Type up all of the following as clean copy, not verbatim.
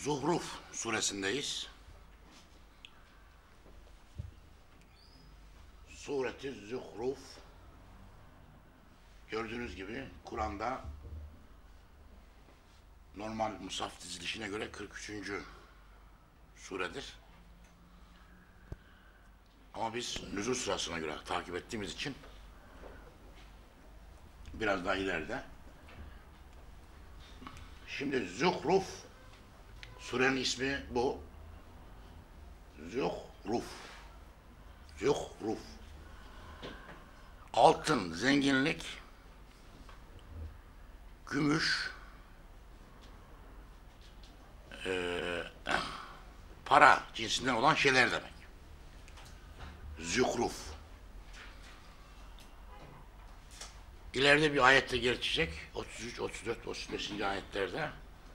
Zuhruf suresindeyiz. Sureti Zuhruf, gördüğünüz gibi Kur'an'da normal musaf dizilişine göre 43. suredir. Ama biz nüzul sırasına göre takip ettiğimiz için biraz daha ileride. Şimdi Zuhruf, surenin ismi bu. Zuhruf. Zuhruf. Altın, zenginlik, gümüş, para cinsinden olan şeyler demek. Zuhruf. İleride bir ayette geçecek. 33, 34, 35. ayetlerde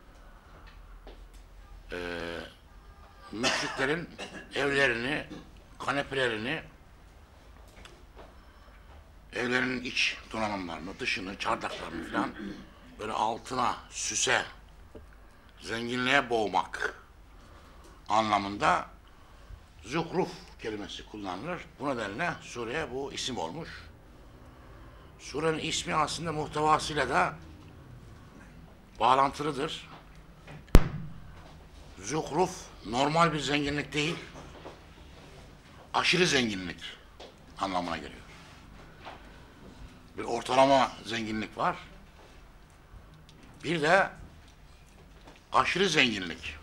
müşriklerin evlerini, kanepelerini, evlerinin iç donanımlarını, dışını, çardaklarını falan böyle altına, süse, zenginliğe boğmak anlamında zuhruf kelimesi kullanılır. Bu nedenle sureye bu isim olmuş. Surenin ismi aslında muhtevasıyla da bağlantılıdır. Zuhruf normal bir zenginlik değil, aşırı zenginlik anlamına geliyor. Bir ortalama zenginlik var. Bir de aşırı zenginlik.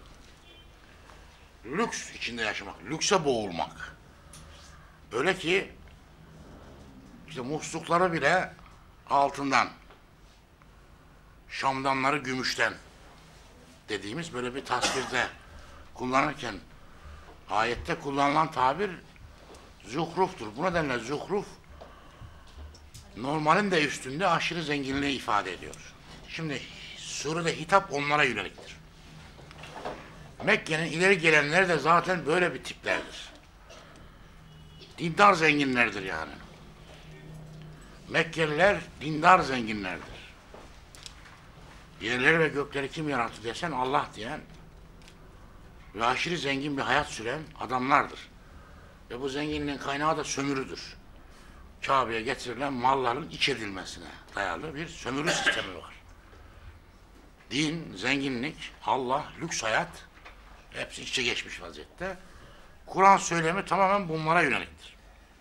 Lüks içinde yaşamak, lükse boğulmak. Öyle ki işte muslukları bile altından, şamdanları gümüşten dediğimiz böyle bir tasvirde kullanırken ayette kullanılan tabir zuhruftur. Bu nedenle zuhruf normalin de üstünde aşırı zenginliği ifade ediyor. Şimdi surede hitap onlara yöneliktir. Mekke'nin ileri gelenleri de zaten böyle bir tiplerdir. Dindar zenginlerdir yani. Mekkeliler dindar zenginlerdir. Yerleri ve gökleri kim yarattı desen Allah diyen ve aşırı zengin bir hayat süren adamlardır. Ve bu zenginliğin kaynağı da sömürüdür. Kabe'ye getirilen malların iç edilmesine dayalı bir sömürü sistemi var. Din, zenginlik, Allah, lüks hayat hepsi içe geçmiş vaziyette. Kur'an söylemi tamamen bunlara yöneliktir.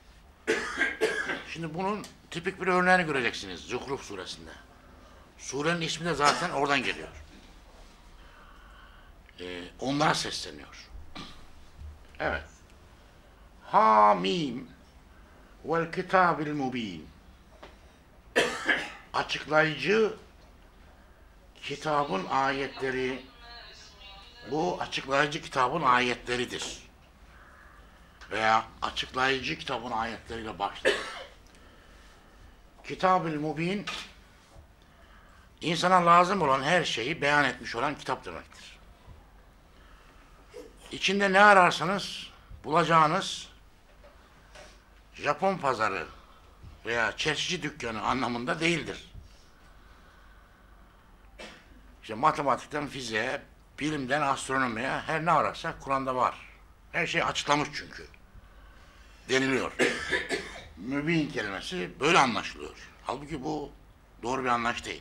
Şimdi bunun tipik bir örneğini göreceksiniz Zuhruf suresinde. Surenin ismi de zaten oradan geliyor. Onlara sesleniyor. Evet. Hamim vel kitabil mubin. Açıklayıcı kitabın ayetleri, bu açıklayıcı kitabın ayetleridir. Veya açıklayıcı kitabın ayetleriyle başlar. Kitab-ül Mubin, insana lazım olan her şeyi beyan etmiş olan kitap demektir. İçinde ne ararsanız bulacağınız Japon pazarı veya çerçici dükkanı anlamında değildir. İşte matematikten fiziğe, bilimden astronomiye her ne ararsak Kur'an'da var. Her şey açıklamış çünkü. Deniliyor. Mübin kelimesi böyle anlaşılıyor. Halbuki bu doğru bir anlayış değil.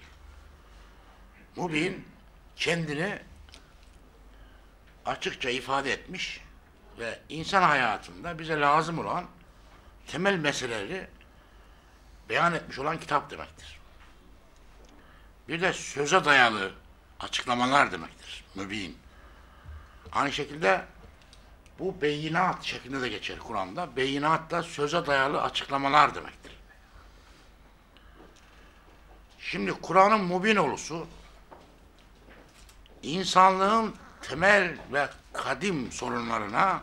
Mübin kendini açıkça ifade etmiş ve insan hayatında bize lazım olan temel meseleleri beyan etmiş olan kitap demektir. Bir de söze dayalı açıklamalar demektir. Mübin. Aynı şekilde bu beyinat şeklinde de geçer Kur'an'da. Beyinat da söze dayalı açıklamalar demektir. Şimdi Kur'an'ın mubin olusu insanlığın temel ve kadim sorunlarına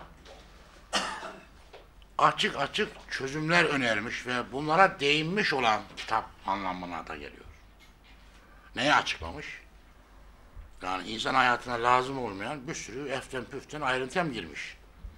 açık açık çözümler önermiş ve bunlara değinmiş olan kitap anlamına da geliyor. Neyi açıklamış? Yani insan hayatına lazım olmayan bir sürü eften püften ayrıntıya mı girmiş?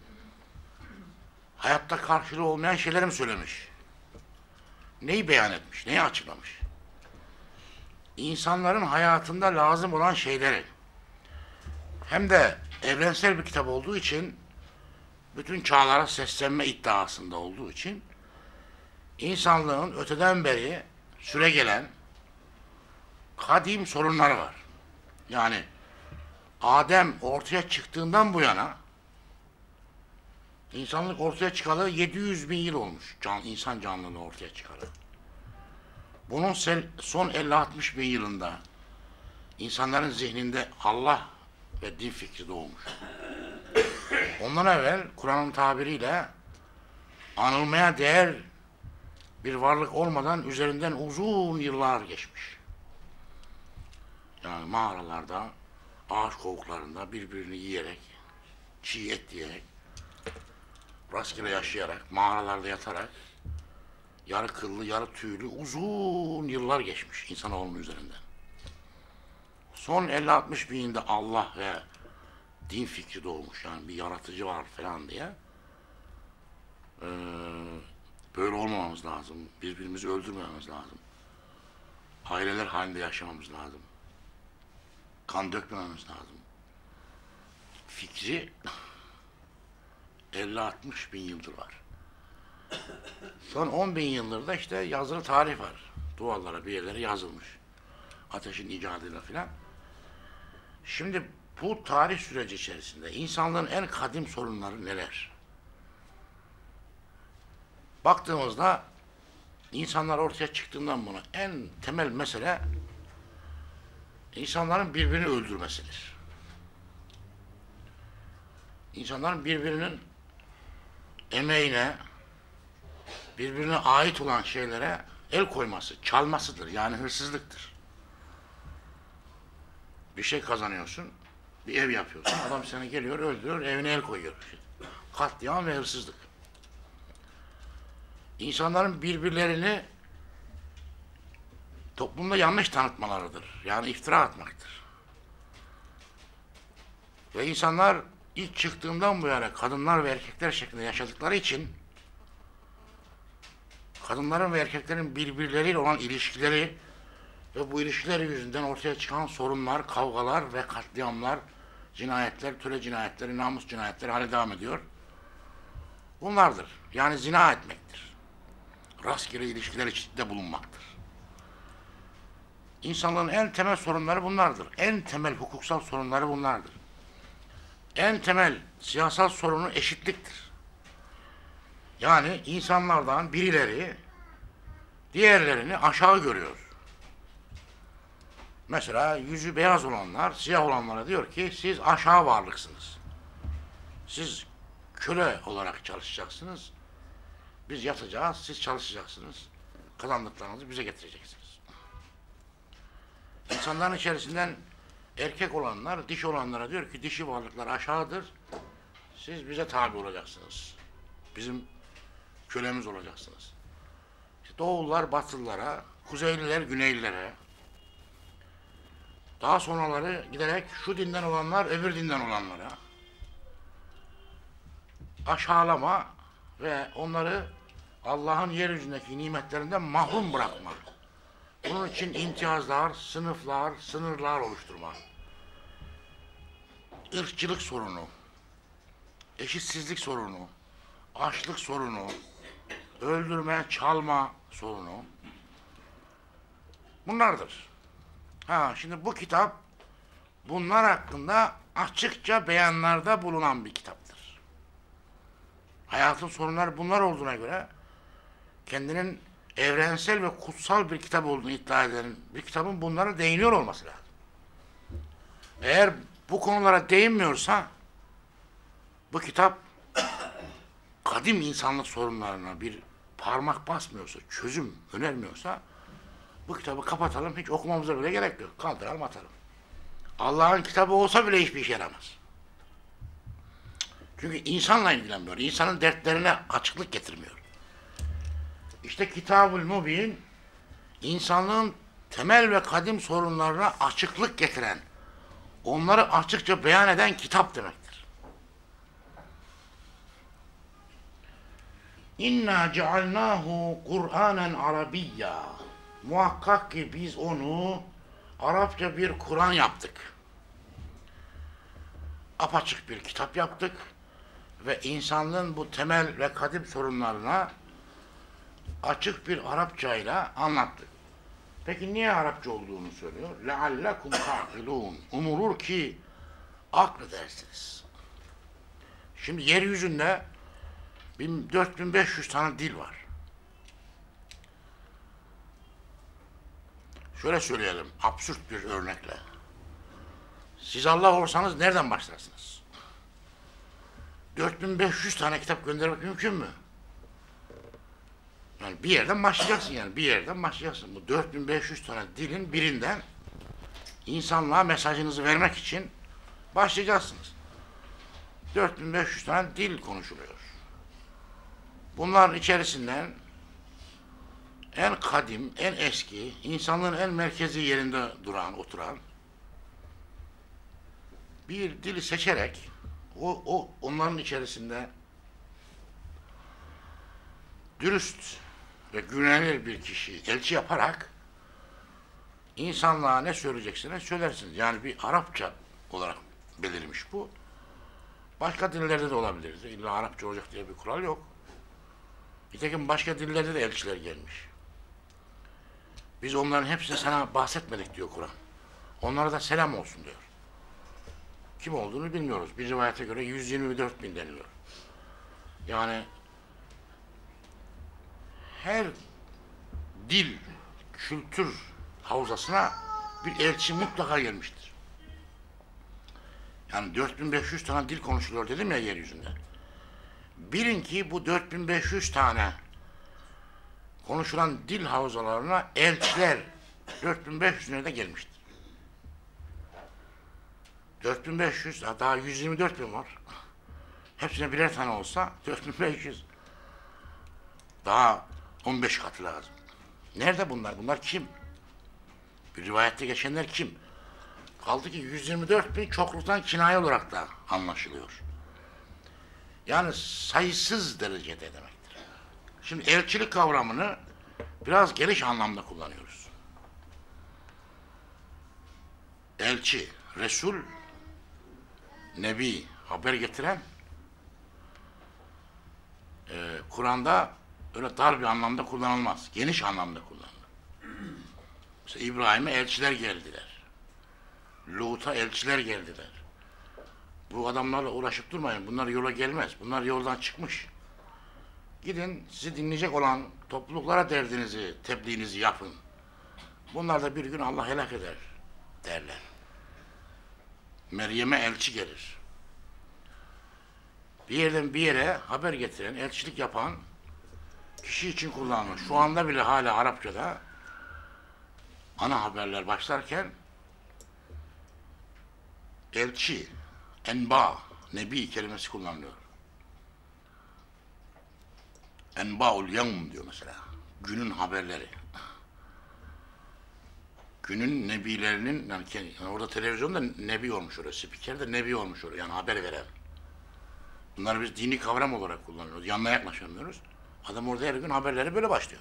Hayatta karşılığı olmayan şeyleri mi söylemiş? Neyi beyan etmiş? Neyi açıklamış? İnsanların hayatında lazım olan şeyleri hem de evrensel bir kitap olduğu için, bütün çağlara seslenme iddiasında olduğu için, insanlığın öteden beri süregelen kadim sorunları var. Yani Adem ortaya çıktığından bu yana insanlık ortaya çıkalı 700 bin yıl olmuş. İnsan canlılığı ortaya çıkalı. Bunun son 50-60 bin yılında insanların zihninde Allah ve din fikri doğmuş. Ondan evvel Kur'an'ın tabiriyle anılmaya değer bir varlık olmadan üzerinden uzun yıllar geçmiş. Yani mağaralarda, ağaç kovuklarında birbirini yiyerek, çiğ et yiyerek, rastgele yaşayarak, mağaralarda yatarak, yarı kıllı, yarı tüylü uzun yıllar geçmiş insanoğlunun üzerinden. Son 50-60 bin yılda Allah ve din fikri doğmuş. Yani bir yaratıcı var falan diye. Böyle olmamamız lazım. Birbirimizi öldürmememiz lazım. Aileler halinde yaşamamız lazım. Kan dökmememiz lazım. Fikri 50-60 bin yıldır var. Son 10 bin yıldır da işte yazılı tarih var. Duvarlara bir yerlere yazılmış. Ateşin icadıyla filan. Şimdi bu tarih süreci içerisinde insanlığın en kadim sorunları neler? Baktığımızda insanlar ortaya çıktığından buna en temel mesele insanların birbirini öldürmesidir. İnsanların birbirinin emeğine, birbirine ait olan şeylere el koyması, çalmasıdır. Yani hırsızlıktır. Bir şey kazanıyorsun, bir ev yapıyorsun, adam seni geliyor, öldürüyor, evine el koyuyor. Katliam ve hırsızlık. İnsanların birbirlerini toplumda yanlış tanıtmalarıdır. Yani iftira atmaktır. Ve insanlar ilk çıktığından bu yana kadınlar ve erkekler şeklinde yaşadıkları için kadınların ve erkeklerin birbirleriyle olan ilişkileri ve bu ilişkiler yüzünden ortaya çıkan sorunlar, kavgalar ve katliamlar, cinayetler, töre cinayetleri, namus cinayetleri hala devam ediyor. Bunlardır. Yani zina etmektir. Rastgele ilişkiler içinde bulunmaktır. İnsanlığın en temel sorunları bunlardır. En temel hukuksal sorunları bunlardır. En temel siyasal sorunu eşitliktir. Yani insanlardan birileri diğerlerini aşağı görüyor. Mesela yüzü beyaz olanlar siyah olanlara diyor ki siz aşağı varlıksınız. Siz köle olarak çalışacaksınız. Biz yatacağız, siz çalışacaksınız. Kazandıklarınızı bize getireceksiniz. İnsanların içerisinden erkek olanlar dişi olanlara diyor ki dişi varlıklar aşağıdır. Siz bize tabi olacaksınız. Bizim kölemiz olacaksınız. İşte Doğullar Batılılara, Kuzeyliler Güneylilere, daha sonraları giderek şu dinden olanlar öbür dinden olanlara aşağılama ve onları Allah'ın yeryüzündeki nimetlerinden mahrum bırakma. Bunun için imtiyazlar, sınıflar, sınırlar oluşturma. Irkçılık sorunu, eşitsizlik sorunu, açlık sorunu, öldürme, çalma sorunu. Bunlardır. Şimdi bu kitap bunlar hakkında açıkça beyanlarda bulunan bir kitaptır. Hayatın sorunları bunlar olduğuna göre kendinin evrensel ve kutsal bir kitap olduğunu iddia eden bir kitabın bunlara değiniyor olması lazım. Eğer bu konulara değinmiyorsa bu kitap kadim insanlık sorunlarına bir parmak basmıyorsa, çözüm önermiyorsa bu kitabı kapatalım, hiç okumamıza bile gerek yok. Kaldıralım, atalım. Allah'ın kitabı olsa bile hiçbir işe yaramaz. Çünkü insanla ilgilenmiyor. İnsanın dertlerine açıklık getirmiyor. İşte Kitab-ül Mubin, insanlığın temel ve kadim sorunlarına açıklık getiren, onları açıkça beyan eden kitap demektir. İnna cealnahu Kur'anen Arabiyya. Muhakkak ki biz onu Arapça bir Kur'an yaptık. apaçık bir kitap yaptık ve insanlığın bu temel ve kadim sorunlarına açık bir Arapça ile anlattık. Peki niye Arapça olduğunu söylüyor? لَعَلَّكُمْ تَعْقِلُونَ Umulur ki akledersiniz. Şimdi yeryüzünde 4500 tane dil var. Şöyle söyleyelim, absürt bir örnekle. Siz Allah olsanız nereden başlarsınız? 4500 tane kitap göndermek mümkün mü? Yani bir yerden başlayacaksın yani. Bir yerden başlayacaksın. Bu 4500 tane dilin birinden insanlığa mesajınızı vermek için başlayacaksınız. 4500 tane dil konuşuluyor. Bunların içerisinden en kadim, en eski, insanlığın en merkezi yerinde oturan bir dili seçerek onların içerisinde dürüst ve güvenilir bir kişi elçi yaparak insanlığa ne söyleyeceksiniz söylersiniz. Yani bir Arapça olarak belirmiş bu. Başka dillerde de olabilir. İlla Arapça olacak diye bir kural yok. Nitekim başka dillerde de elçiler gelmiş. Biz onların hepsini sana bahsetmedik diyor Kur'an. Onlara da selam olsun diyor. Kim olduğunu bilmiyoruz. Bir rivayete göre 124 bin deniliyor. Yani her dil, kültür havzasına bir elçi mutlaka gelmiştir. Yani 4500 tane dil konuşuluyor dedim ya yeryüzünde. Bilin ki bu 4500 tane konuşulan dil havzalarına elçiler 4500'üne de gelmiştir. 4500, daha 124 bin var. Hepsine birer tane olsa 4500. Daha 15 katı lazım. Nerede bunlar? Bunlar kim? Bir rivayette geçenler kim? Kaldı ki 124 bin çokluktan kinaye olarak da anlaşılıyor. Yani sayısız derecede demektir. Şimdi elçilik kavramını biraz geniş anlamda kullanıyoruz. Elçi, Resul, Nebi, haber getiren, Kur'an'da öyle dar bir anlamda kullanılmaz. Geniş anlamda kullanılır. Mesela İbrahim'e elçiler geldiler. Lut'a elçiler geldiler. Bu adamlarla uğraşıp durmayın. Bunlar yola gelmez. Bunlar yoldan çıkmış. Gidin sizi dinleyecek olan topluluklara derdinizi, tebliğinizi yapın. Bunlar da bir gün Allah helak eder derler. Meryem'e elçi gelir. Bir yerden bir yere haber getiren, elçilik yapan kişi için kullanılır. Şu anda bile hala Arapçada ana haberler başlarken elçi, enba, nebi kelimesi kullanılıyor. Enba'ul yevm diyor mesela. Günün haberleri. Günün nebilerinin, yani orada televizyonda nebi olmuş orası, spiker de nebi olmuş orası, yani haber veren. Bunları biz dini kavram olarak kullanıyoruz. Yanına yaklaşamıyoruz. Adam orada her gün haberleri böyle başlıyor.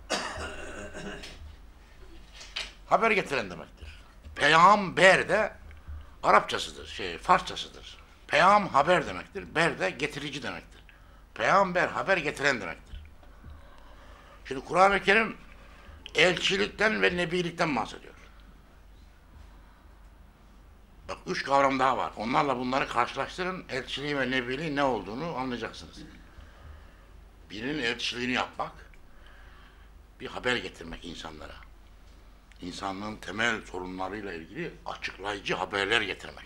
Haber getiren demektir. Peygamber de Arapçasıdır, Farsçasıdır. Peyam haber demektir. Ber de getirici demektir. Peygamber haber getiren demektir. Şimdi Kur'an-ı Kerim elçilikten ve nebilikten bahsediyor. Bak 3 kavram daha var. Onlarla bunları karşılaştırın. Elçiliğin ve nebiliğin ne olduğunu anlayacaksınız. Birinin elçiliğini yapmak, bir haber getirmek insanlara. İnsanlığın temel sorunlarıyla ilgili açıklayıcı haberler getirmek.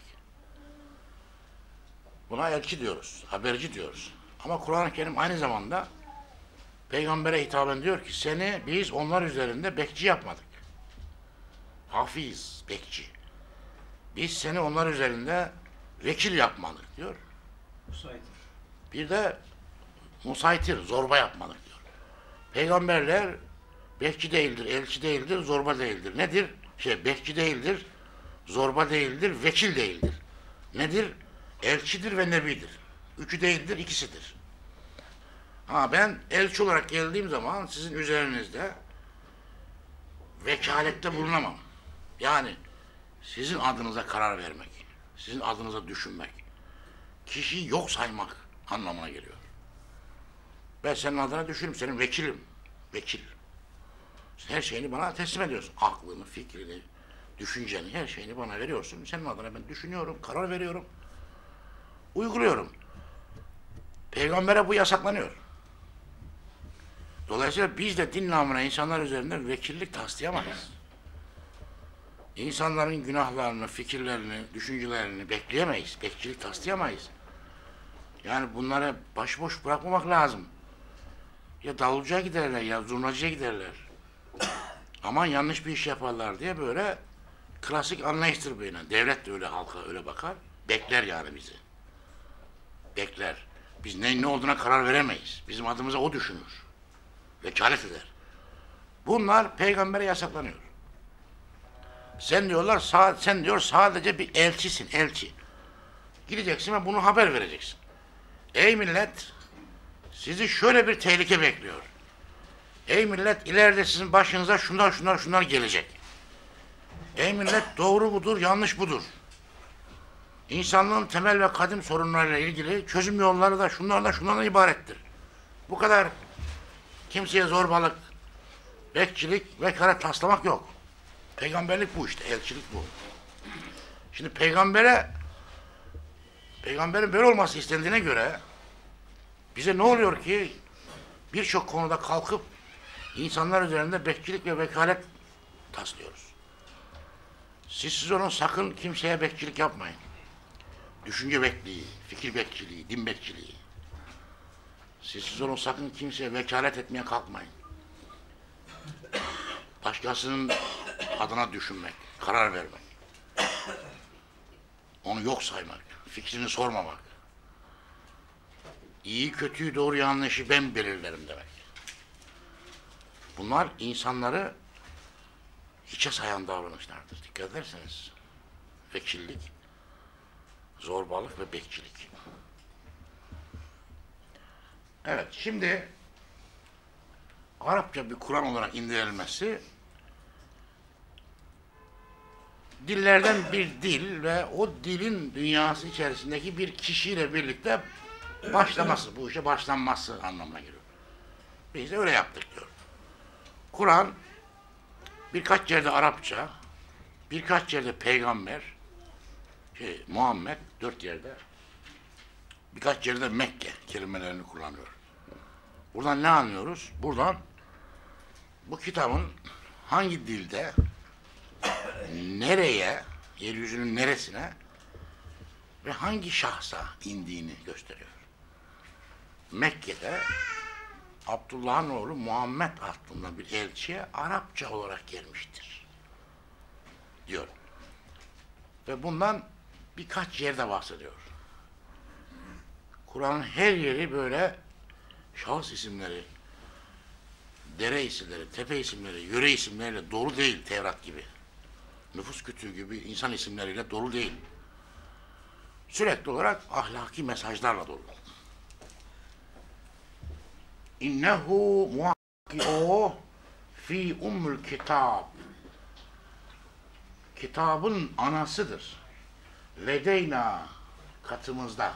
Buna elçi diyoruz, haberci diyoruz. Ama Kur'an-ı Kerim aynı zamanda Peygamber'e hitaben diyor ki seni biz onlar üzerinde bekçi yapmadık. Hafiz, bekçi. Biz seni onlar üzerinde vekil yapmadık diyor. Musaytir. Bir de musaytir, zorba yapmadık diyor. Peygamberler bekçi değildir, elçi değildir, zorba değildir. Nedir? Bekçi değildir, zorba değildir, vekil değildir. Nedir? Elçidir ve nebidir. Üçü değildir, ikisidir. Ben elçi olarak geldiğim zaman sizin üzerinizde vekalette bulunamam. Yani sizin adınıza karar vermek, sizin adınıza düşünmek, kişiyi yok saymak anlamına geliyor. Ben senin adına düşünürüm, senin vekilim. Vekil. Her şeyini bana teslim ediyorsun. Aklını, fikrini, düşünceni, her şeyini bana veriyorsun. Senin adına ben düşünüyorum, karar veriyorum, uyguluyorum. Peygambere bu yasaklanıyor. Dolayısıyla biz de din namına insanlar üzerinden vekillik taslayamayız. İnsanların günahlarını, fikirlerini, düşüncelerini bekleyemeyiz. Bekçilik taslayamayız. Yani bunları başıboş bırakmamak lazım. Ya davulcuya giderler ya zurnacıya giderler. Aman yanlış bir iş yaparlar diye böyle klasik anlayıştır böyle. Devlet de öyle, halka öyle bakar. Bekler yani bizi. Bekler. Biz ne olduğuna karar veremeyiz. Bizim adımıza o düşünür. Vekalet eder. Bunlar peygambere yasaklanıyor. Sen diyor sadece bir elçisin, elçi. Gideceksin ve bunu haber vereceksin. Ey millet, sizi şöyle bir tehlike bekliyor. Ey millet, ileride sizin başınıza şunlar gelecek. Ey millet, doğru budur, yanlış budur. İnsanlığın temel ve kadim sorunlarıyla ilgili çözüm yolları da şunlardan ibarettir. Bu kadar. Kimseye zorbalık, bekçilik, vekalet taslamak yok. Peygamberlik bu işte, elçilik bu. Şimdi peygamberin böyle olması istendiğine göre bize ne oluyor ki birçok konuda kalkıp insanlar üzerinde bekçilik ve vekalet taslıyoruz. Siz olun, sakın kimseye bekçilik yapmayın. Düşünce bekçiliği, fikir bekçiliği, din bekçiliği. Siz olun, sakın kimseye vekalet etmeye kalkmayın. Başkasının adına düşünmek, karar vermek. Onu yok saymak, fikrini sormamak. İyi, kötüyü, doğru, yanlışı ben belirlerim demek. Bunlar insanları hiçe sayan davranışlardır. Dikkat ederseniz. Vekillik, zorbalık ve bekçilik. Evet, şimdi Arapça bir Kur'an olarak indirilmesi dillerden bir dil ve o dilin dünyası içerisindeki bir kişiyle birlikte başlaması, bu işe başlanması anlamına geliyor. Biz de öyle yaptık diyor. Kur'an birkaç yerde Arapça, birkaç yerde peygamber, Muhammed 4 yerde, birkaç yerde Mekke kelimelerini kullanıyor. Buradan ne anlıyoruz? Buradan bu kitabın hangi dilde, nereye, yeryüzünün neresine ve hangi şahsa indiğini gösteriyor. Mekke'de Abdullah'ın oğlu Muhammed adında bir elçiye Arapça olarak gelmiştir diyor. Ve bundan birkaç yerde bahsediyor. Kur'an'ın her yeri böyle şahıs isimleri, dere isimleri, tepe isimleri, yöre isimleriyle dolu değil Tevrat gibi. Nüfus kütüğü gibi insan isimleriyle dolu değil. Sürekli olarak ahlaki mesajlarla dolu. İnnehu muhakkik o fi ummul kitab. Kitabın anasıdır. Ledeyna katımızda.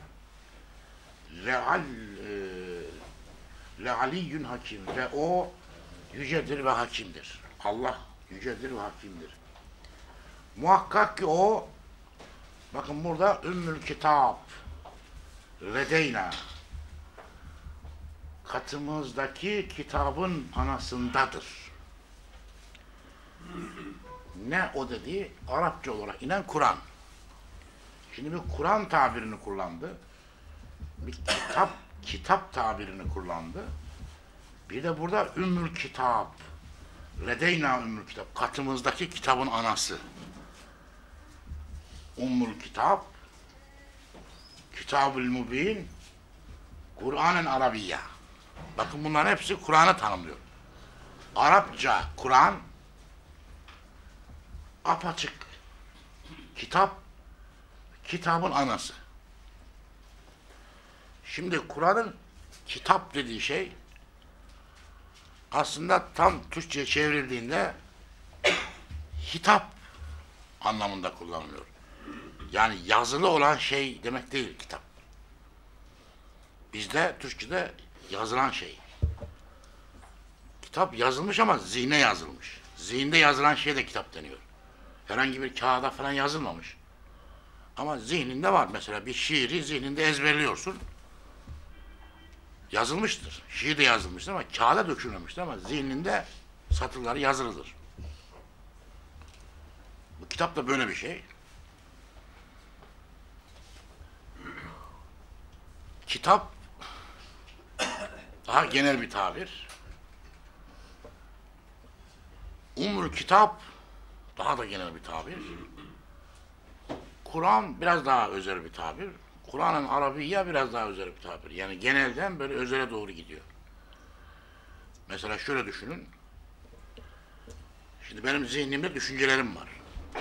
Lealiyyün hakim ve o yücedir ve hakimdir. Allah yücedir ve hakimdir. Muhakkak ki o, bakın burada ümmül kitap, ledeyna, katımızdaki kitabın anasındadır. Ne o dedi? Arapça olarak inen Kur'an. Şimdi bir Kur'an tabirini kullandı. Bir kitap tabirini kullandı. Bir de burada ümmül kitap, ledeyna ümmül kitap, katımızdaki kitabın anası. Ummul kitap, kitab-ül mübin, Kur'an-ı Arabiyya. Bakın bunların hepsi Kur'an'ı tanımlıyor. Arapça Kur'an, apaçık kitap, kitabın anası. Şimdi Kur'an'ın kitap dediği şey aslında tam Türkçe'ye çevrildiğinde hitap anlamında kullanılıyor. Yani yazılı olan şey demek değil kitap. Bizde Türkçe'de yazılan şey. Kitap yazılmış ama zihne yazılmış. Zihinde yazılan şeye de kitap deniyor. Herhangi bir kağıda falan yazılmamış. Ama zihninde var. Mesela bir şiiri zihninde ezberliyorsun. Yazılmıştır. Şiir de yazılmıştır ama kağıda dökülmemiştir ama zihninde satırları yazılıdır. Bu kitap da böyle bir şey. Kitap daha genel bir tabir. Kitap daha da genel bir tabir. Kur'an biraz daha özel bir tabir. Kur'an'ın Arabiyya biraz daha özel bir tabir. Yani genelden böyle özele doğru gidiyor. Mesela şöyle düşünün. Şimdi benim zihnimde düşüncelerim var.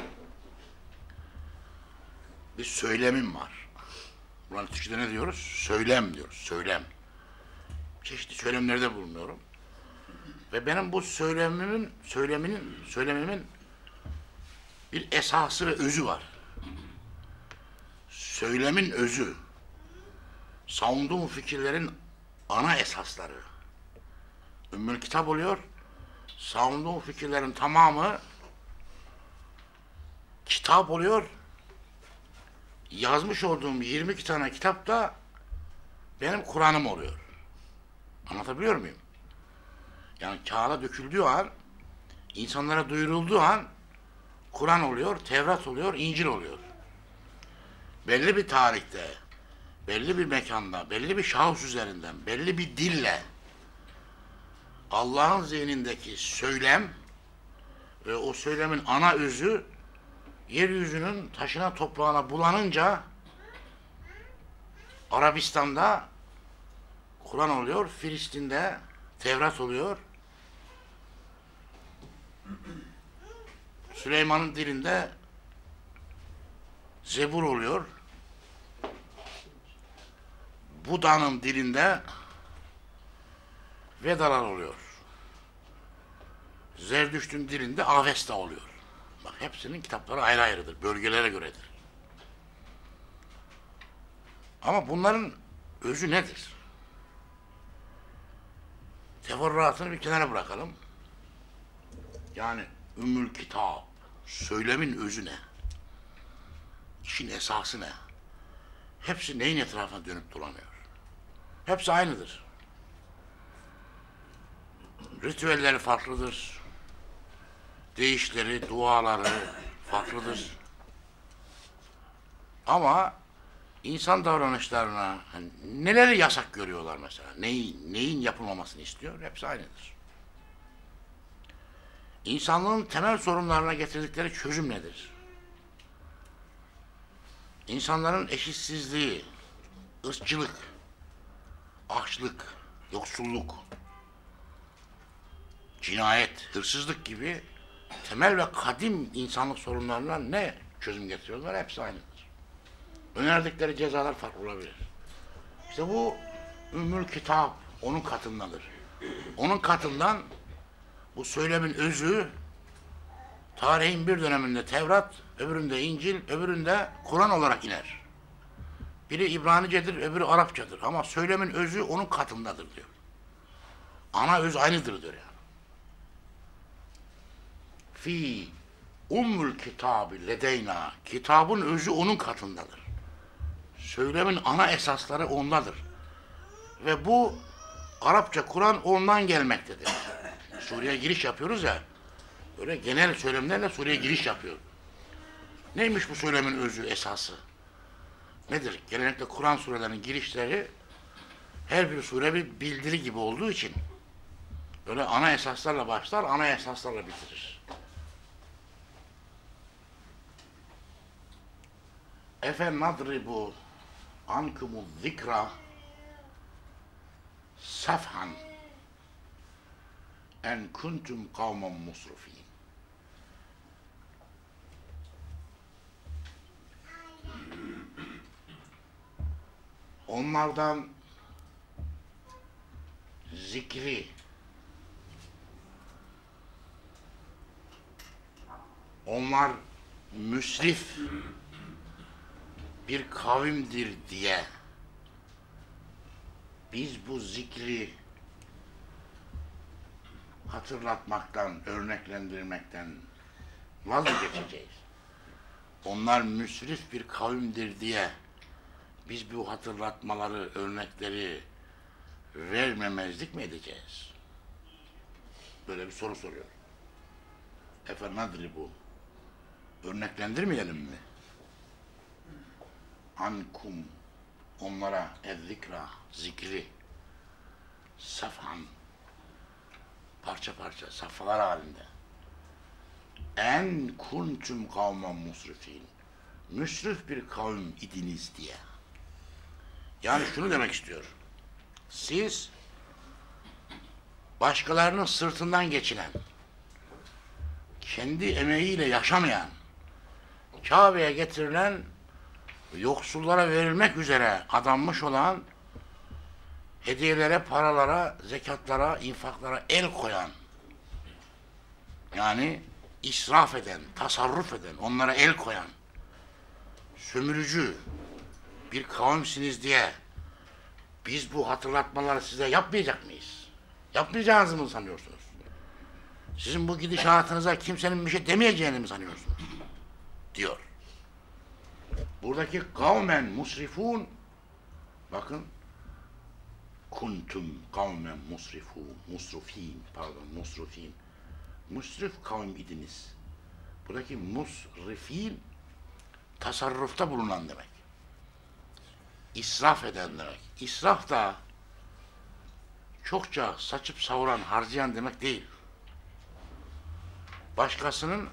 Bir söylemim var. Buna Türkçe'de ne diyoruz? Söylem diyoruz. Söylem. Çeşitli söylemlerde bulunuyorum. Ve benim bu söylemimin bir esası ve özü var. Söylemin özü, savunduğum fikirlerin ana esasları. Ümmül kitap oluyor. Savunduğum fikirlerin tamamı kitap oluyor. Yazmış olduğum 22 tane kitap da benim Kur'an'ım oluyor. Anlatabiliyor muyum? Yani kağıda döküldüğü an, insanlara duyurulduğu an Kur'an oluyor, Tevrat oluyor, İncil oluyor. Belli bir tarihte, belli bir mekanda, belli bir şahıs üzerinden, belli bir dille Allah'ın zihnindeki söylem ve o söylemin ana özü yeryüzünün taşına toprağına bulanınca Arabistan'da Kur'an oluyor, Filistin'de Tevrat oluyor, Süleyman'ın dilinde Zebur oluyor, Buda'nın dilinde Vedalar oluyor, Zerdüşt'ün dilinde Avesta oluyor. Bak hepsinin kitapları ayrı ayrıdır, bölgelere göredir. Ama bunların özü nedir? Teferruatını bir kenara bırakalım. Yani Ümmül Kitap, söylemin özü ne? İşin esası ne? Hepsi neyin etrafına dönüp dolanıyor? Hepsi aynıdır. Ritüelleri farklıdır. Deyişleri, duaları farklıdır. Ama insan davranışlarına hani neleri yasak görüyorlar mesela? Neyin yapılmamasını istiyor? Hepsi aynıdır. İnsanlığın temel sorunlarına getirdikleri çözüm nedir? İnsanların eşitsizliği, ırkçılık, açlık, yoksulluk, cinayet, hırsızlık gibi temel ve kadim insanlık sorunlarına ne çözüm getiriyorlar? Hepsi aynıdır. Önerdikleri cezalar farklı olabilir. İşte bu Ümmül Kitap onun katındadır. Onun katından bu söylemin özü tarihin bir döneminde Tevrat, öbüründe İncil, öbüründe Kur'an olarak iner. Biri İbranicedir, öbürü Arapçadır. Ama söylemin özü onun katındadır diyor. Ana öz aynıdır diyor yani. Fi ummul kitabı ledeyna. Kitabın özü onun katındadır. Söylemin ana esasları ondadır. Ve bu Arapça Kur'an ondan gelmektedir. Suriye'ye giriş yapıyoruz ya, böyle genel söylemlerle Suriye'ye giriş yapıyor. Neymiş bu söylemin özü, esası? Nedir? Genellikle Kur'an surelerinin girişleri her bir sure bir bildiri gibi olduğu için böyle ana esaslarla başlar, ana esaslarla bitirir. Efe nadribu ankumu zikra safhan en kuntum kavmen musrifin. Onlardan zikri, onlar müsrif bir kavimdir diye Biz bu zikri hatırlatmaktan, örneklendirmekten vazgeçeceğiz. Onlar müsrif bir kavimdir diye biz bu hatırlatmaları, örnekleri vermemezlik mi edeceğiz? Böyle bir soru soruyor. Efendim bu? Örneklendirmeyelim mi? Ankum, onlara ezzikra, zikri safhan, parça parça, safhalar halinde. En kuntum kavmen musrifin, müsrif bir kavim idiniz diye. Yani şunu demek istiyor. Siz başkalarının sırtından geçinen, kendi emeğiyle yaşamayan, Kabe'ye getirilen, yoksullara verilmek üzere adanmış olan hediyelere, paralara, zekatlara, infaklara el koyan, yani israf eden, tasarruf eden, onlara el koyan, sömürücü bir kavimsiniz diye biz bu hatırlatmaları size yapmayacak mıyız? Yapmayacağınızı mı sanıyorsunuz? Sizin bu gidişatınıza kimsenin bir şey demeyeceğini mi sanıyorsunuz? Diyor. Buradaki kavmen musrifun, bakın, kuntum kavmen musrifin, musrif kavim idiniz. Buradaki musrifin, tasarrufta bulunan demek. İsraf eden demek. İsraf da çokça saçıp savuran, harcayan demek değil. Başkasının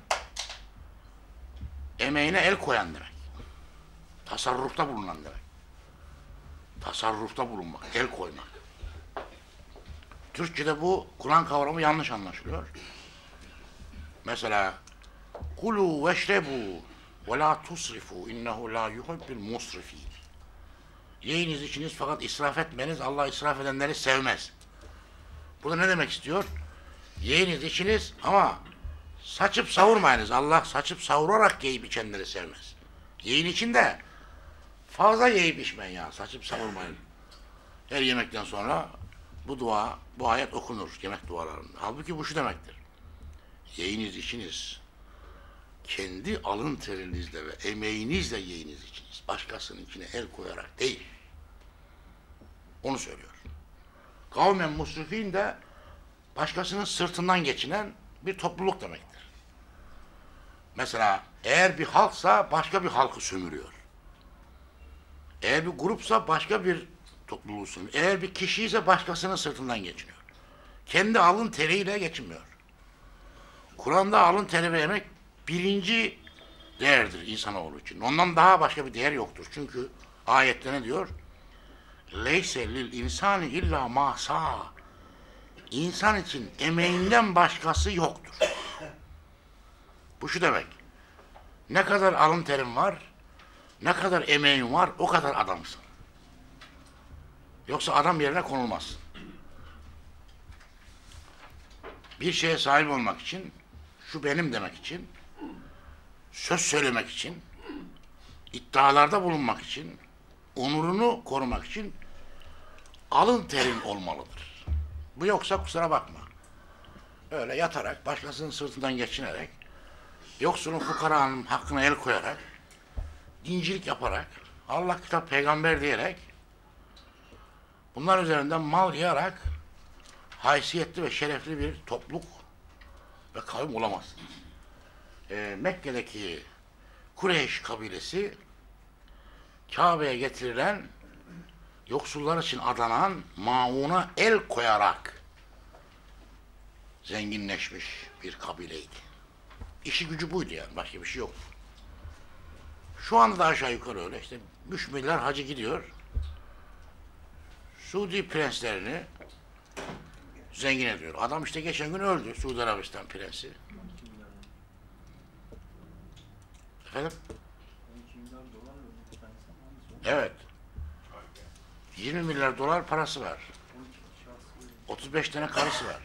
emeğine el koyan demek. Tasarrufta bulunan demek. Tasarrufta bulunmak, el koymak. Türkçe'de bu Kur'an kavramı yanlış anlaşılıyor. Mesela kulu veşrebu ve la tusrifu innehu la yuhibbul musrifin. Yiyiniz içiniz fakat israf etmeniz, Allah israf edenleri sevmez. Burada ne demek istiyor? Yiyiniz içiniz ama saçıp savurmayınız. Allah saçıp savurarak yiyip içenleri sevmez. Yiyin için de fazla yiyip içmeyin ya. Saçıp savurmayın. Her yemekten sonra bu dua, bu ayet okunur yemek dualarında. Halbuki bu şu demektir. Yiyiniz içiniz kendi alın terinizle ve emeğinizle yiyiniz içiniz. Başkasının içine el koyarak değil. Onu söylüyor. Kavmen musrifin de başkasının sırtından geçinen bir topluluk demektir. Mesela eğer bir halksa başka bir halkı sömürüyor. Eğer bir grupsa başka bir topluluğu sömürüyor. Eğer bir kişiyse başkasının sırtından geçiniyor. Kendi alın teriyle geçinmiyor. Kur'an'da alın teri ve emek birinci değerdir insanoğlu için. Ondan daha başka bir değer yoktur. Çünkü ayette ne diyor? Leyse lil insani illa ma sa. İnsan için emeğinden başkası yoktur. Bu şu demek. Ne kadar alın terin var, ne kadar emeğin var, o kadar adamsın. Yoksa adam yerine konulmaz. Bir şeye sahip olmak için, şu benim demek için, söz söylemek için, iddialarda bulunmak için, onurunu korumak için alın terin olmalıdır. Bu yoksa kusura bakma. Öyle yatarak, başkasının sırtından geçinerek, yoksulun fukaranın hakkına el koyarak, dincilik yaparak, Allah kitap peygamber diyerek, bunlar üzerinden mal yiyerek, haysiyetli ve şerefli bir topluluk ve kavim olamazsınız. Mekke'deki Kureyş kabilesi, Kabe'ye getirilen, yoksullar için adanan mauna el koyarak zenginleşmiş bir kabileydi. İşi gücü buydu yani, başka bir şey yok. Şu anda da aşağı yukarı öyle. İşte 3 milyar hacı gidiyor. Suudi prenslerini zengin ediyor. Adam işte geçen gün öldü. Suudi Arabistan prensi. Efendim? Evet. 20 milyar dolar parası var. 35 tane karısı var.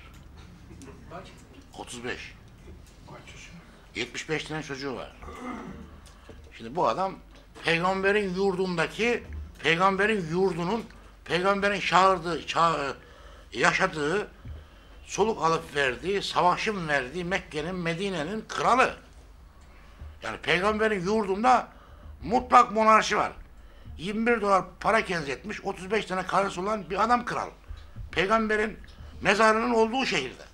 35. 75 tane çocuğu var. Şimdi bu adam peygamberin yurdundaki, peygamberin yurdunun Peygamberin yaşadığı, soluk alıp verdiği, savaşın verdiği Mekke'nin, Medine'nin kralı. Yani peygamberin yurdunda mutlak monarşi var. 21 dolar para kenzetmiş, 35 tane karısı olan bir adam kral. Peygamberin mezarının olduğu şehirde.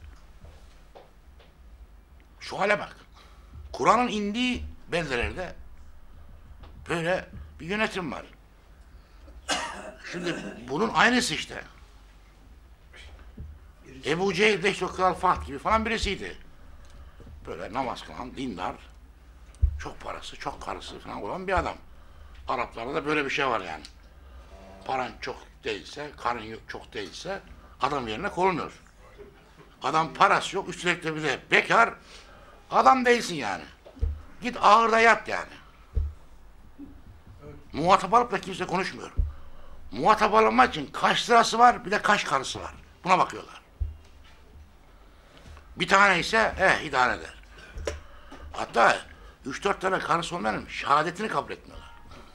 Şu hale bak. Kur'an'ın indiği beldelerde böyle bir yönetim var. Şimdi bunun aynısı işte. Ebu Cehil de işte Kral Fahd gibi falan birisiydi. Böyle namaz kılan, dindar, çok parası, çok karısı falan olan bir adam. Araplarda da böyle bir şey var yani. Paran çok değilse, karın çok değilse adam yerine konuluyor. Adam parası yok, üstelik de bir de bekar, adam değilsin yani. Git ağırda yat yani. Muhatap alıp da kimse konuşmuyor. Muhatap alınmak için kaç sırası var, bir de kaç karısı var. Buna bakıyorlar. Bir tane ise idare eder. Hatta 3-4 tane karısı olmayanın şehadetini kabul etmiyorlar.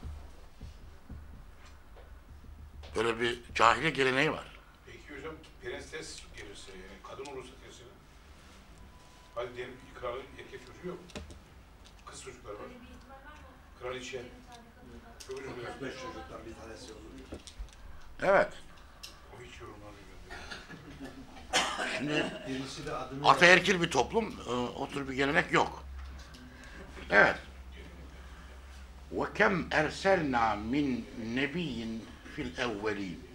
Böyle bir cahiliye geleneği var. Peki hocam, prenses gelirse, yani kadın olursa tesiri, hadi diyelim ki kralın erkek çocuğu yok, kız çocuklar var, kraliçe, çok özür dilerim. 5 çocuktan bir tanesi olur. Evet. O hiç yorumlanmıyor. Şimdi Birisi de adını ataerkil bir toplum, o tür bir gelenek yok. Evet. وَكَمْ اَرْسَلْنَا مِنْ نَبِيٍّ fil evvelin.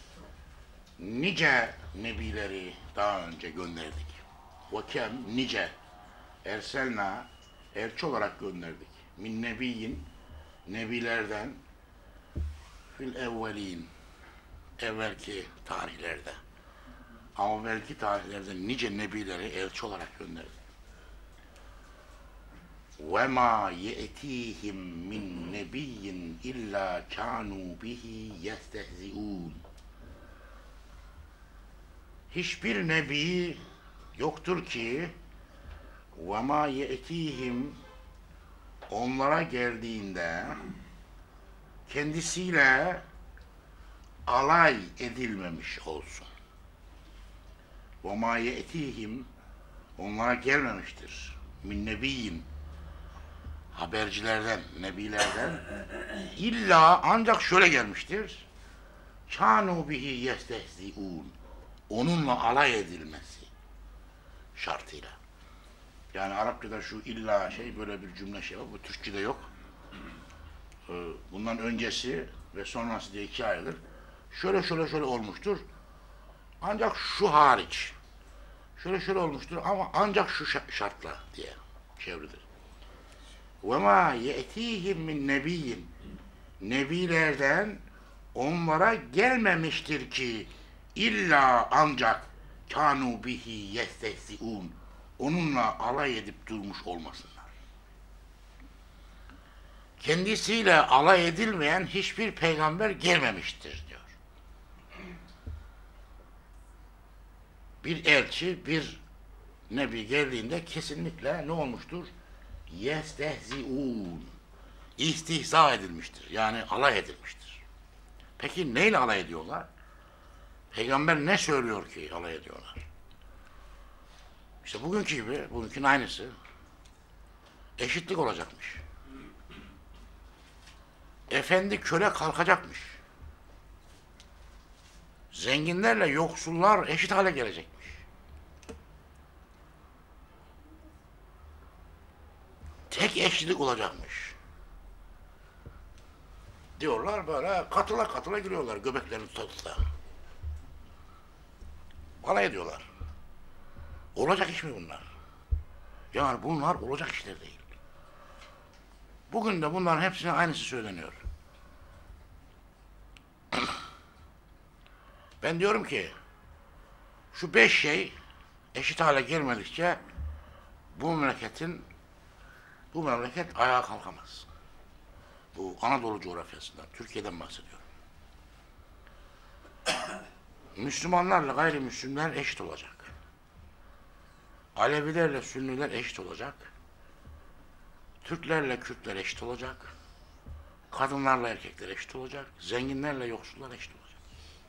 Nice nebileri daha önce gönderdik. Ve nice erselna elçi olarak gönderdik. Min nebiyyin nebilerden fil evvelin evvelki tarihlerde. Ama belki tarihlerde nice nebileri elçi olarak gönderdik. Ve ma ye'tihim min nebiyyin illa kanu bihi yestehzi'un. Hiçbir nebi yoktur ki ve ma ye'tihim onlara geldiğinde kendisiyle alay edilmemiş olsun. Ve ma ye'tihim onlara gelmemiştir. Min nebiyyin habercilerden, nebilerden illa ancak şöyle gelmiştir. Kânu bihi yestehzi'ûn. Onunla alay edilmesi şartıyla. Yani Arapçada şu illa böyle bir cümle var. Bu Türkçe'de yok. Bundan öncesi ve sonrası diye ikiye ayrılır. Şöyle olmuştur. Ancak şu hariç. Şöyle olmuştur ama ancak şu şartla diye çevrilir. وَمَا يَأْتِيهِمْ مِنْ نَبِيٍّ Nebilerden onlara gelmemiştir ki illa ancak kanu bihi yestehzi'un onunla alay edip durmuş olmasınlar. Kendisiyle alay edilmeyen hiçbir peygamber gelmemiştir diyor. Bir elçi, bir nebi geldiğinde kesinlikle ne olmuştur? Yestehzi'un. İstihza edilmiştir. Yani alay edilmiştir. Peki neyle alay ediyorlar? Peygamber ne söylüyor ki alay ediyorlar? İşte bugünkü gibi, bugünkün aynısı. Eşitlik olacakmış. Efendi köle kalkacakmış. Zenginlerle yoksullar eşit hale gelecekmiş. Tek eşitlik olacakmış. Diyorlar böyle katıla giriyorlar göbeklerini tuta. Alay ediyorlar. Olacak iş mi bunlar? Yani bunlar olacak işler değil. Bugün de bunların hepsine aynısı söyleniyor. Ben diyorum ki şu 5 şey eşit hale gelmedikçe bu memleket ayağa kalkamaz. Bu Anadolu coğrafyasından, Türkiye'den bahsediyorum. Müslümanlarla gayrimüslimler eşit olacak. Alevilerle Sünniler eşit olacak. Türklerle Kürtler eşit olacak. Kadınlarla erkekler eşit olacak. Zenginlerle yoksullar eşit olacak.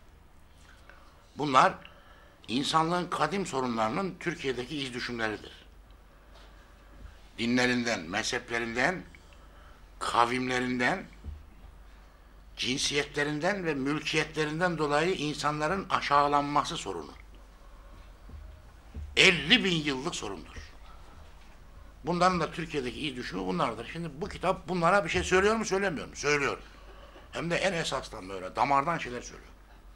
Bunlar insanlığın kadim sorunlarının Türkiye'deki iz düşümleridir. Dinlerinden, mezheplerinden, kavimlerinden, cinsiyetlerinden ve mülkiyetlerinden dolayı insanların aşağılanması sorunu. 50 bin yıllık sorundur. Bunların da Türkiye'deki iz düşümü bunlardır. Şimdi bu kitap bunlara bir şey söylüyor mu, söylemiyor mu? Söylüyor. Hem de en esasdan böyle, damardan şeyler söylüyor.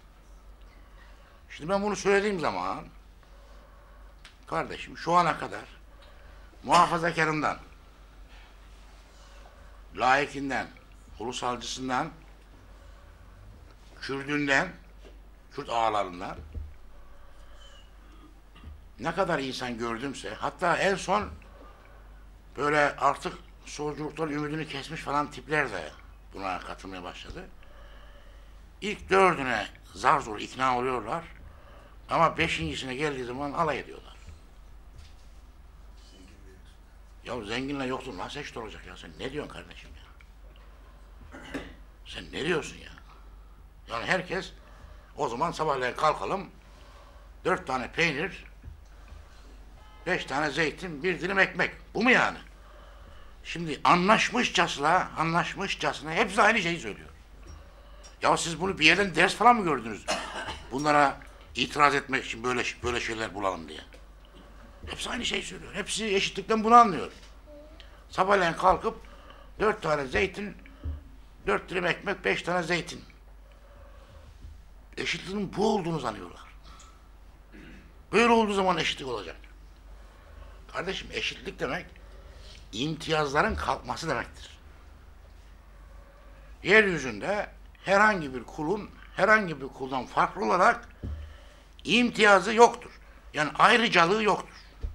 Şimdi ben bunu söylediğim zaman, kardeşim şu ana kadar muhafazakarından, laikinden, ulusalcısından, Kürdünden, Kürt ağalarından ne kadar insan gördümse, hatta en son böyle artık solculuktan ümidini kesmiş falan tipler de buna katılmaya başladı. İlk 4'üne zar zor ikna oluyorlar ama 5.'sine geldiği zaman alay ediyorlar. Ya zenginle yoksul nasıl eşit olacak ya? Sen ne diyorsun kardeşim ya? Sen ne diyorsun ya? Yani herkes o zaman sabahleyin kalkalım 4 tane peynir, 5 tane zeytin, 1 dilim ekmek. Bu mu yani? Şimdi anlaşmışçasına hepsi aynı şeyi söylüyor. Ya siz bunu bir yerden ders falan mı gördünüz? Bunlara itiraz etmek için böyle şeyler bulalım diye. Hepsi aynı şeyi söylüyor. Hepsi eşitlikten bunu anlıyor. Sabahleyin kalkıp 4 tane zeytin, 4 dilim ekmek, 5 tane zeytin. Eşitliğin bu olduğunu sanıyorlar. Böyle olduğu zaman eşitlik olacak. Kardeşim eşitlik demek imtiyazların kalkması demektir. Yeryüzünde herhangi bir kulun herhangi bir kuldan farklı olarak imtiyazı yoktur. Yani ayrıcalığı yoktur.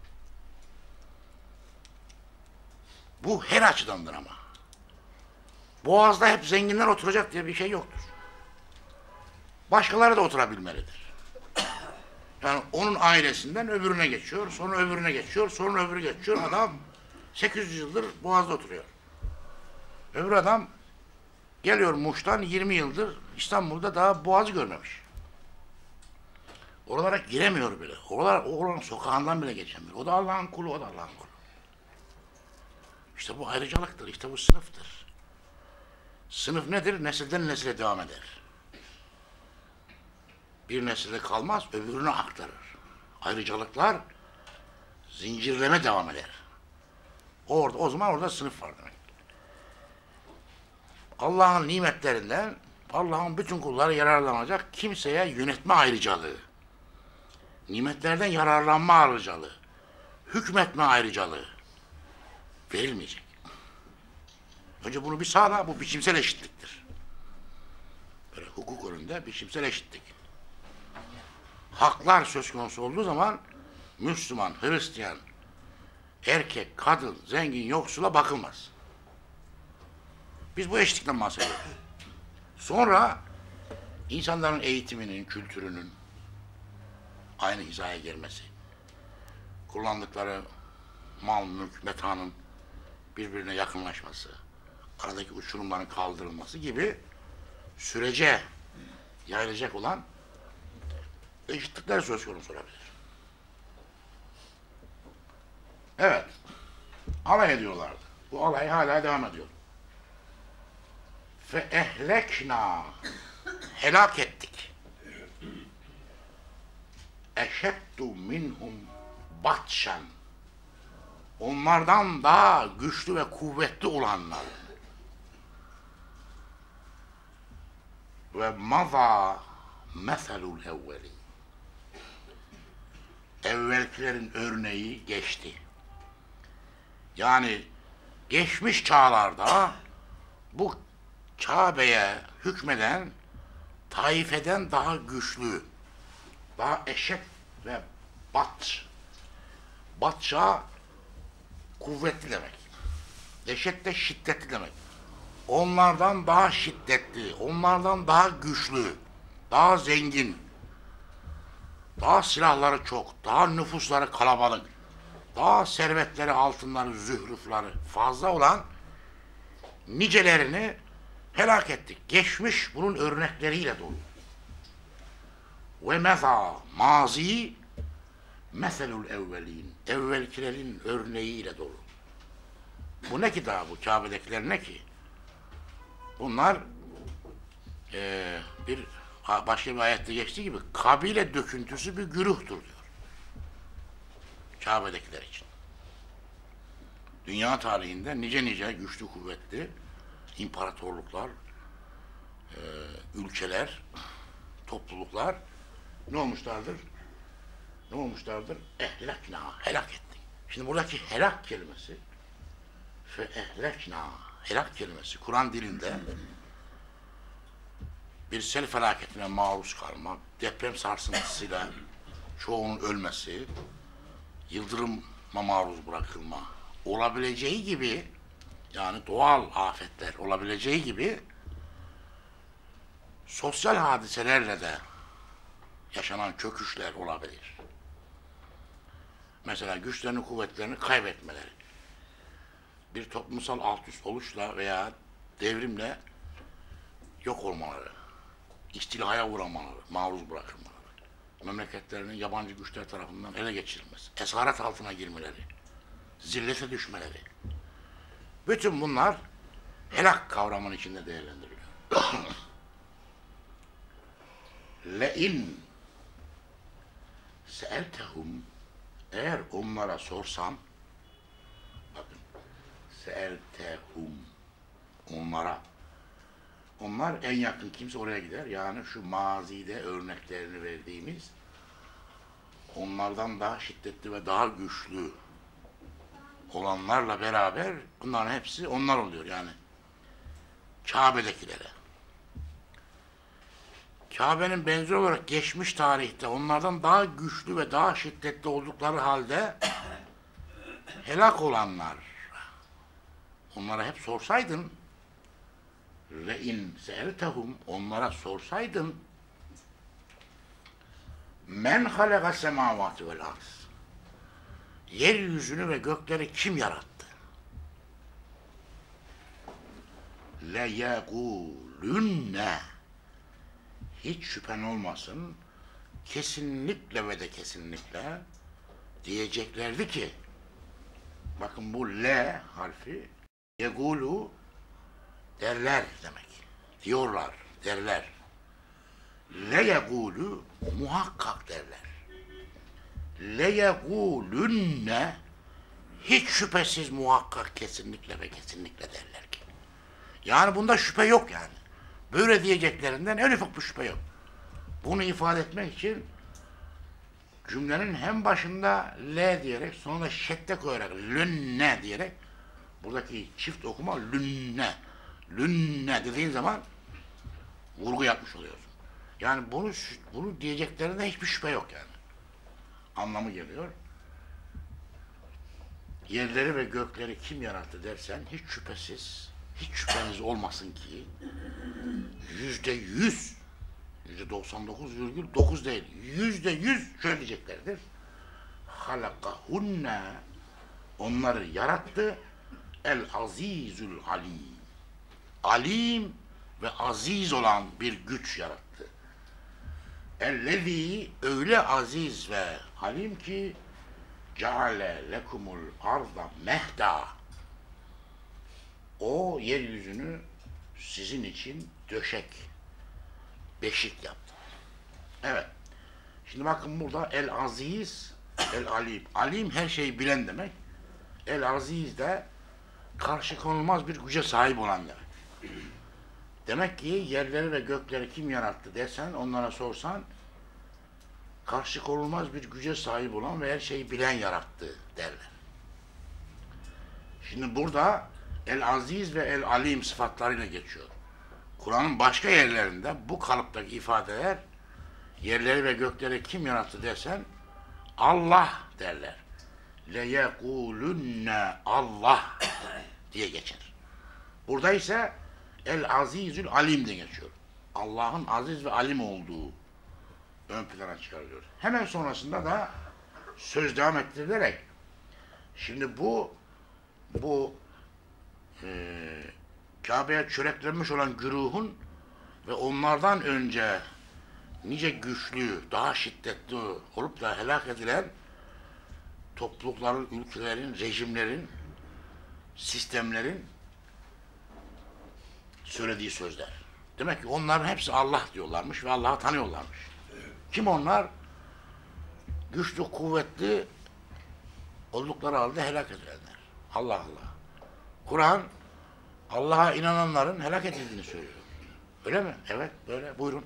Bu her açıdandır ama. Boğaz'da hep zenginler oturacak diye bir şey yoktur. Başkaları da oturabilmelidir. Yani onun ailesinden öbürüne geçiyor, sonra öbürüne geçiyor, sonra öbürü geçiyor. Adam 800 yıldır Boğaz'da oturuyor. Öbür adam geliyor Muş'tan 20 yıldır İstanbul'da daha Boğaz'ı görmemiş. Oralara giremiyor bile. Oranın sokağından bile geçemiyor. O da Allah'ın kulu, o da Allah'ın kulu. İşte bu ayrıcalıktır, işte bu sınıftır. Sınıf nedir? Nesilden nesile devam eder. Bir nesilde kalmaz, öbürüne aktarır. Ayrıcalıklar zincirleme devam eder. O zaman orada sınıf var demek. Allah'ın nimetlerinden Allah'ın bütün kulları yararlanacak kimseye yönetme ayrıcalığı, nimetlerden yararlanma ayrıcalığı, hükmetme ayrıcalığı verilmeyecek. Önce bunu bir sağla, bu biçimsel eşitliktir. Böyle hukuk önünde biçimsel eşitlik. Haklar söz konusu olduğu zaman Müslüman, Hristiyan, erkek, kadın, zengin, yoksula bakılmaz. Biz bu eşitlikten bahsediyoruz. Sonra insanların eğitiminin, kültürünün aynı hizaya gelmesi, kullandıkları mal, mülk, metanın birbirine yakınlaşması, aradaki uçurumların kaldırılması gibi sürece yayılacak olan eşitlikler söz konusu olabilir. Evet, alay ediyorlardı. Bu alay hala devam ediyor. Fe ehlekna, helak ettik. Eşeddu minhum batşen, onlardan daha güçlü ve kuvvetli olanlar. Ve maza meselul evveli, evvelkilerin örneği geçti. Yani geçmiş çağlarda bu Kabe'ye hükmeden taifeden daha güçlü, daha eşit ve batşa kuvvetli demek. Eşit de şiddetli demek. Onlardan daha şiddetli, onlardan daha güçlü, daha zengin, daha silahları çok, daha nüfusları kalabalık, daha servetleri, altınları, zührüfleri fazla olan nicelerini helak ettik. Geçmiş bunun örnekleriyle dolu. Ve meza mazi meselul evvelin. Evvelkilerin örneğiyle dolu. Bu ne ki daha bu? Kabe'dekiler ne ki? Bunlar bir başka bir ayette geçtiği gibi kabile döküntüsü bir güruhtur diyor. Kabe'dekiler için. Dünya tarihinde nice güçlü kuvvetli imparatorluklar, ülkeler, topluluklar ne olmuşlardır? Ne olmuşlardır? Ehlekna, helak ettik. Şimdi buradaki helak kelimesi fe ehlekna, helak kelimesi Kur'an dilinde bir sel felaketine maruz kalmak, deprem sarsıntısıyla çoğunun ölmesi, yıldırıma maruz bırakılma olabileceği gibi, yani doğal afetler olabileceği gibi sosyal hadiselerle de yaşanan çöküşler olabilir. Mesela güçlerini, kuvvetlerini kaybetmeleri, bir toplumsal alt üst oluşla veya devrimle yok olmaları, istilaya uğramaları, maruz bırakılmaları, memleketlerinin yabancı güçler tarafından ele geçirilmesi, esaret altına girmeleri, zillete düşmeleri, bütün bunlar helak kavramının içinde değerlendiriliyor. Le'in se'eltehum, eğer onlara sorsan, bakın, se'eltehum, onlara, onlar en yakın kimse oraya gider. Yani şu mazide örneklerini verdiğimiz onlardan daha şiddetli ve daha güçlü olanlarla beraber bunların hepsi onlar oluyor yani. Kabe'dekilere. Kabe'nin benzer olarak geçmiş tarihte onlardan daha güçlü ve daha şiddetli oldukları halde helak olanlar. Onlara hep sorsaydın ve in se'eltehum, onlara sorsaydın men halaka semavati vel arz, yeryüzünü ve gökleri kim yarattı? Le yegulünne, hiç şüphen olmasın, kesinlikle ve de kesinlikle diyeceklerdi ki, bakın bu le harfi, yegulu derler demek. Diyorlar, derler. Le yegulu muhakkak derler. Le yegulünne, hiç şüphesiz muhakkak, kesinlikle ve kesinlikle derler ki. Yani bunda şüphe yok yani. Böyle diyeceklerinden en ufak bir şüphe yok. Bunu ifade etmek için cümlenin hem başında le diyerek sonra şedde koyarak lünne diyerek, buradaki çift okuma lünne, lünne dediğin zaman vurgu yapmış oluyorsun. Yani bunu diyeceklerinde hiçbir şüphe yok yani. Anlamı geliyor. Yerleri ve gökleri kim yarattı dersen hiç şüphesiz, hiç şüpheniz olmasın ki %100, %99,9 değil, %100 şöyle diyeceklerdir. Halakahunne, onları yarattı el azizül alim. Alim ve aziz olan bir güç yarattı. Ellezî, öyle aziz ve alim ki ceale lekumul arda mehda, o yeryüzünü sizin için döşek, beşik yaptı. Evet. Şimdi bakın burada el aziz, el alim. Alim her şeyi bilen demek. El aziz de karşı konulmaz bir güce sahip olan demek. Demek ki yerleri ve gökleri kim yarattı desen, onlara sorsan, karşı konulmaz bir güce sahip olan ve her şeyi bilen yarattı derler. Şimdi burada el aziz ve el alim sıfatlarıyla geçiyor. Kur'an'ın başka yerlerinde bu kalıptaki ifadeler, yerleri ve gökleri kim yarattı desen Allah derler. Leyekulünne Allah diye geçer. Burada ise el azizül alim diye geçiyor. Allah'ın aziz ve alim olduğu ön plana çıkarılıyor. Hemen sonrasında da söz devam ettirilerek, şimdi bu Kabe'ye çöreklenmiş olan güruhun ve onlardan önce nice güçlü, daha şiddetli olup da helak edilen toplulukların, ülkelerin, rejimlerin, sistemlerin söylediği sözler. Demek ki onların hepsi Allah diyorlarmış ve Allah'ı tanıyorlarmış. Kim onlar? Güçlü, kuvvetli oldukları halde helak edilenler. Allah Allah. Kur'an Allah'a inananların helak edildiğini söylüyor. Öyle mi? Evet, böyle. Buyurun.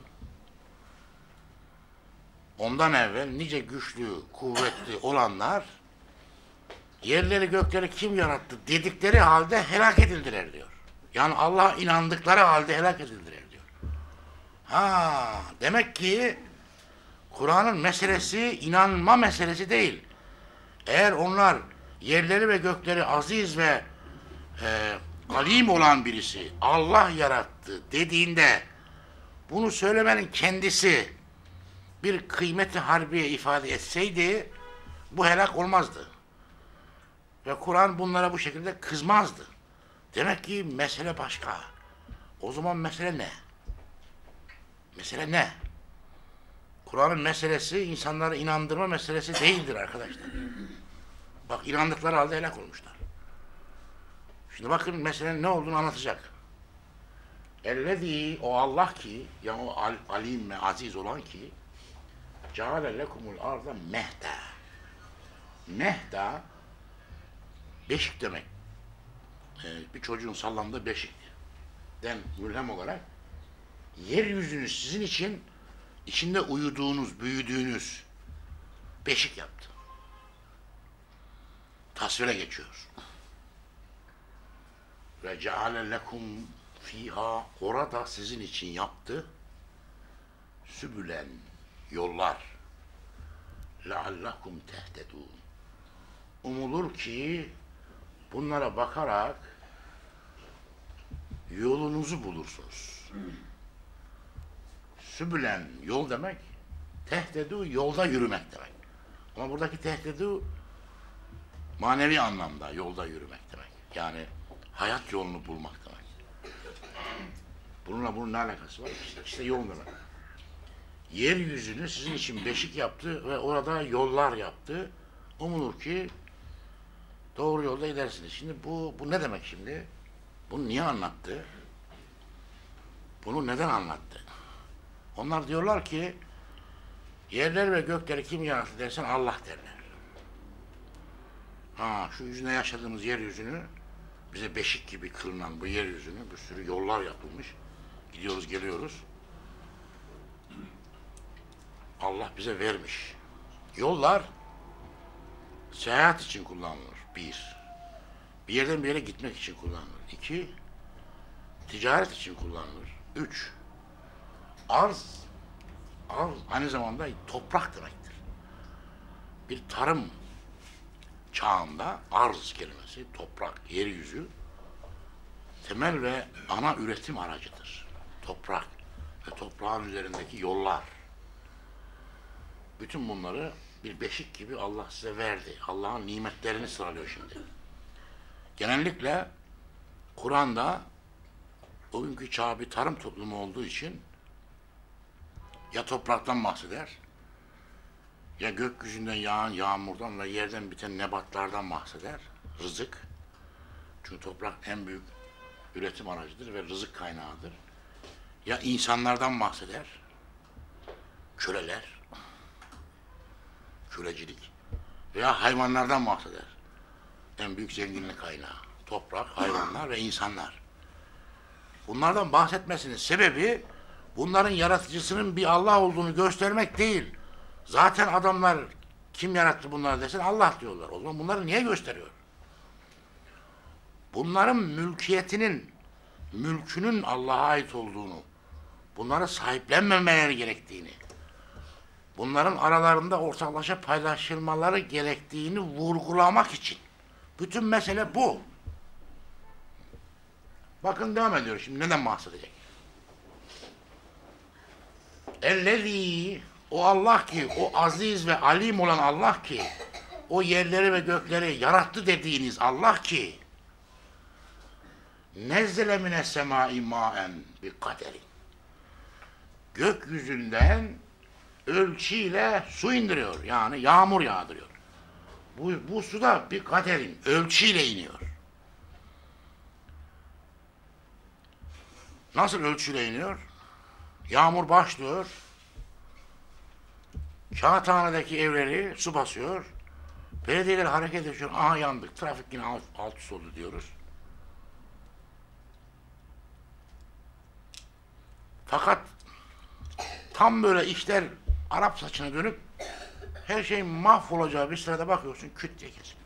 Ondan evvel nice güçlü, kuvvetli olanlar yerleri gökleri kim yarattı dedikleri halde helak edildiler diyor. Yani Allah'a inandıkları halde helak edildiler diyor. Ha, demek ki Kur'an'ın meselesi inanma meselesi değil. Eğer onlar yerleri ve gökleri aziz ve alim olan birisi Allah yarattı dediğinde bunu söylemenin kendisi bir kıymeti harbiye ifade etseydi bu helak olmazdı. Ve Kur'an bunlara bu şekilde kızmazdı. Demek ki mesele başka. O zaman mesele ne? Mesele ne? Kur'an'ın meselesi insanları inandırma meselesi değildir arkadaşlar. Bak inandıkları halde helak olmuşlar. Şimdi bakın meselenin ne olduğunu anlatacak. Ellezî, o Allah ki, yani o alim ve aziz olan ki ceale lekumul arda mehda. Mehda beşik demek. Bir çocuğun sallandığı beşikten mülhem olarak yeryüzünü sizin için içinde uyuduğunuz, büyüdüğünüz beşik yaptı. Tasvire geçiyor. Ve ceale lekum fiha, orada sizin için yaptı sübülen, yollar, leallakum tehtedûn. Umulur ki bunlara bakarak yolunuzu bulursunuz. Sübülen, yol demek, tehtedû, yolda yürümek demek. Ama buradaki tehtedû manevi anlamda yolda yürümek demek. Yani hayat yolunu bulmak demek. Bununla bunun ne alakası var? İşte yol demek. Yeryüzünü sizin için beşik yaptı ve orada yollar yaptı. Umulur ki doğru yolda gidersiniz. Şimdi bu ne demek şimdi? Bunu niye anlattı? Bunu neden anlattı? Onlar diyorlar ki yerler ve gökleri kim yarattı dersen Allah derler. Ha, şu yüzüne yaşadığımız yeryüzünü bize beşik gibi kılınan bu yeryüzünü bir sürü yollar yapılmış. Gidiyoruz geliyoruz. Allah bize vermiş. Yollar seyahat için kullanılır. Bir yerden bir yere gitmek için kullanılır. 2, ticaret için kullanılır. 3, arz aynı zamanda toprak demektir. Bir tarım çağında arz kelimesi, toprak, yeryüzü temel ve ana üretim aracıdır. Toprak ve toprağın üzerindeki yollar. Bütün bunları bir beşik gibi Allah size verdi. Allah'ın nimetlerini sıralıyor şimdi. Genellikle Kur'an'da o günkü çağ bir tarım toplumu olduğu için ya topraktan bahseder, ya gökyüzünden yağan yağmurdan ve yerden biten nebatlardan bahseder. Rızık. Çünkü toprak en büyük üretim aracıdır ve rızık kaynağıdır. Ya insanlardan bahseder. Köleler. Kölecilik. Veya hayvanlardan bahseder. En büyük zenginlik kaynağı. Toprak, hayvanlar ve insanlar. Bunlardan bahsetmesinin sebebi bunların yaratıcısının bir Allah olduğunu göstermek değil. Zaten adamlar kim yarattı bunları desen Allah diyorlar. O zaman bunları niye gösteriyor? Bunların mülkünün Allah'a ait olduğunu, bunları sahiplenmemeleri gerektiğini, bunların aralarında ortaklaşa paylaşılmaları gerektiğini vurgulamak için. Bütün mesele bu. Bakın devam ediyor şimdi. Neden bahsedecek? Ellezî, o Allah ki, o aziz ve alim olan Allah ki, o yerleri ve gökleri yarattı dediğiniz Allah ki, nezzele mines semâi mâen bi kaderi. Gökyüzünden ölçüyle su indiriyor. Yani yağmur yağdırıyor. Bu su da bir kaderin ölçüyle iniyor. Nasıl ölçüyle iniyor? Yağmur başlıyor. Kağıthanedeki evleri su basıyor. Belediyeler hareket ediyor. Aha yandık. Trafik yine alt üst oldu diyoruz. Fakat tam böyle işler Arap saçına dönüp her şey mahvolacağı bir sırada bakıyorsun küt diye kesiliyor.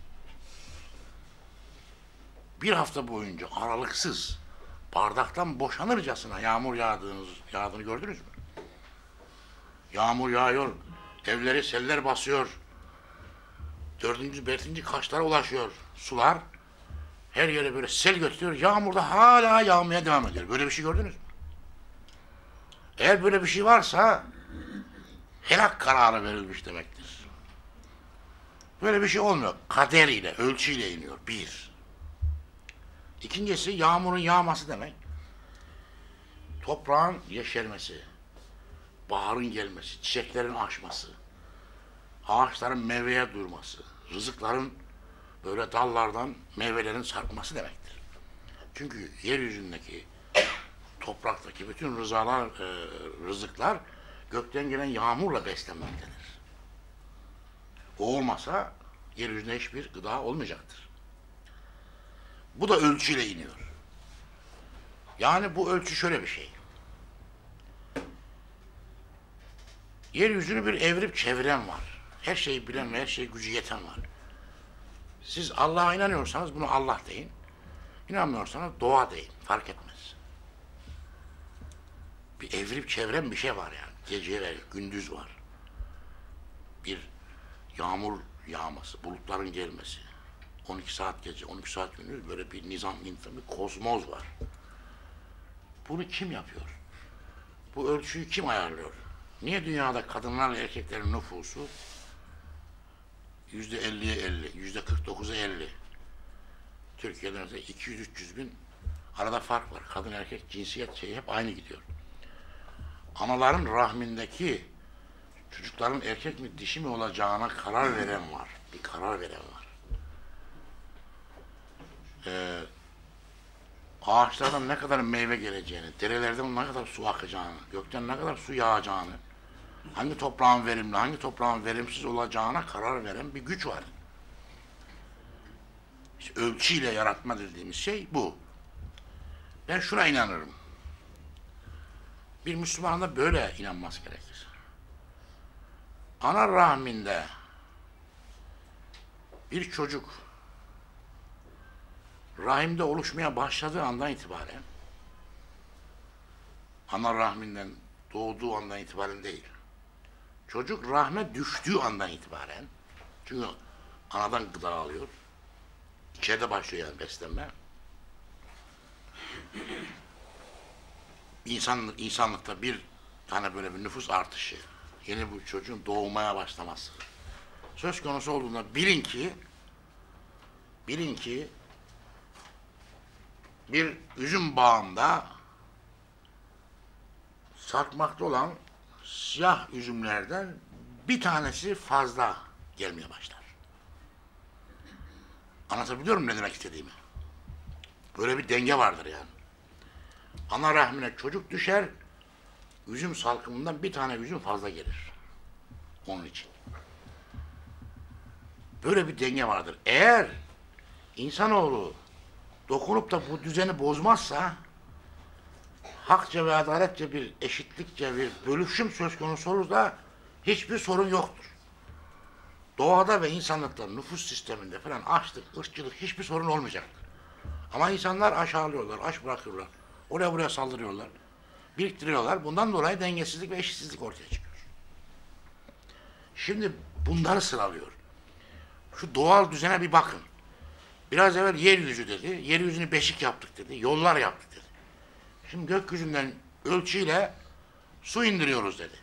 Bir hafta boyunca aralıksız bardaktan boşanırcasına yağmur yağdığını gördünüz mü? Yağmur yağıyor, evleri seller basıyor, 4. 5. kaçlara ulaşıyor sular. Her yere böyle sel götürüyor, yağmur da hala yağmaya devam ediyor. Böyle bir şey gördünüz mü? Eğer böyle bir şey varsa helak kararı verilmiş demektir. Böyle bir şey olmuyor. Kader ile, ölçüyle iniyor. Bir. İkincisi yağmurun yağması demek. Toprağın yeşermesi, baharın gelmesi, çiçeklerin açması, ağaçların meyveye durması, rızıkların böyle dallardan meyvelerin sarkması demektir. Çünkü yeryüzündeki, topraktaki bütün rızıklar gökten gelen yağmurla beslenmektedir. O olmasa yeryüzünde hiçbir gıda olmayacaktır. Bu da ölçüyle iniyor. Yani bu ölçü şöyle bir şey. Yeryüzünü bir evrip çeviren var. Her şeyi bilen ve her şeye gücü yeten var. Siz Allah'a inanıyorsanız bunu Allah deyin. İnanmıyorsanız doğa deyin. Fark etmez. Bir evrip çeviren bir şey var yani. Gece ve gündüz var. Bir yağmur yağması, bulutların gelmesi. 12 saat gece, 12 saat gündüz böyle bir nizam, bir kozmoz var. Bunu kim yapıyor? Bu ölçüyü kim ayarlıyor? Niye dünyada kadınlarla erkeklerin nüfusu %50'ye 50, %49'a 50? Türkiye'de mesela 200-300 bin arada fark var. Kadın erkek cinsiyet şeyi hep aynı gidiyor. Anaların rahmindeki çocukların erkek mi dişi mi olacağına karar veren var. Bir karar veren var. Ağaçlardan ne kadar meyve geleceğini, derelerden ne kadar su akacağını, gökten ne kadar su yağacağını, hangi toprağın verimli, hangi toprağın verimsiz olacağına karar veren bir güç var. İşte ölçüyle yaratma dediğimiz şey bu. Ben şuna inanırım. Bir Müslümanın da böyle inanması gerekir. Ana rahminde bir çocuk rahimde oluşmaya başladığı andan itibaren, ana rahminden doğduğu andan itibaren değil, çocuk rahme düştüğü andan itibaren, çünkü anadan gıda alıyor, içeride başlıyor yani beslenme. İnsanlıkta bir tane böyle bir nüfus artışı, yeni bu çocuğun doğmaya başlaması söz konusu olduğunda bilin ki bir üzüm bağında sarkmakta olan siyah üzümlerden bir tanesi fazla gelmeye başlar. Anlatabiliyor muyum ne demek istediğimi? Böyle bir denge vardır yani. Ana rahmine çocuk düşer, üzüm salkımından bir tane üzüm fazla gelir. Onun için. Böyle bir denge vardır. Eğer insanoğlu dokunup da bu düzeni bozmazsa, hakça ve adaletçe bir eşitlikçe bir bölüşüm söz konusu olur da hiçbir sorun yoktur. Doğada ve insanlıkta, nüfus sisteminde falan açlık, ırkçılık hiçbir sorun olmayacaktır. Ama insanlar aşağılıyorlar, aç bırakıyorlar. Oraya buraya saldırıyorlar. Biriktiriyorlar. Bundan dolayı dengesizlik ve eşitsizlik ortaya çıkıyor. Şimdi bunları sıralıyor. Şu doğal düzene bir bakın. Biraz evvel yeryüzü dedi. Yeryüzünü beşik yaptık dedi. Yollar yaptık dedi. Şimdi gökyüzünden ölçüyle su indiriyoruz dedi.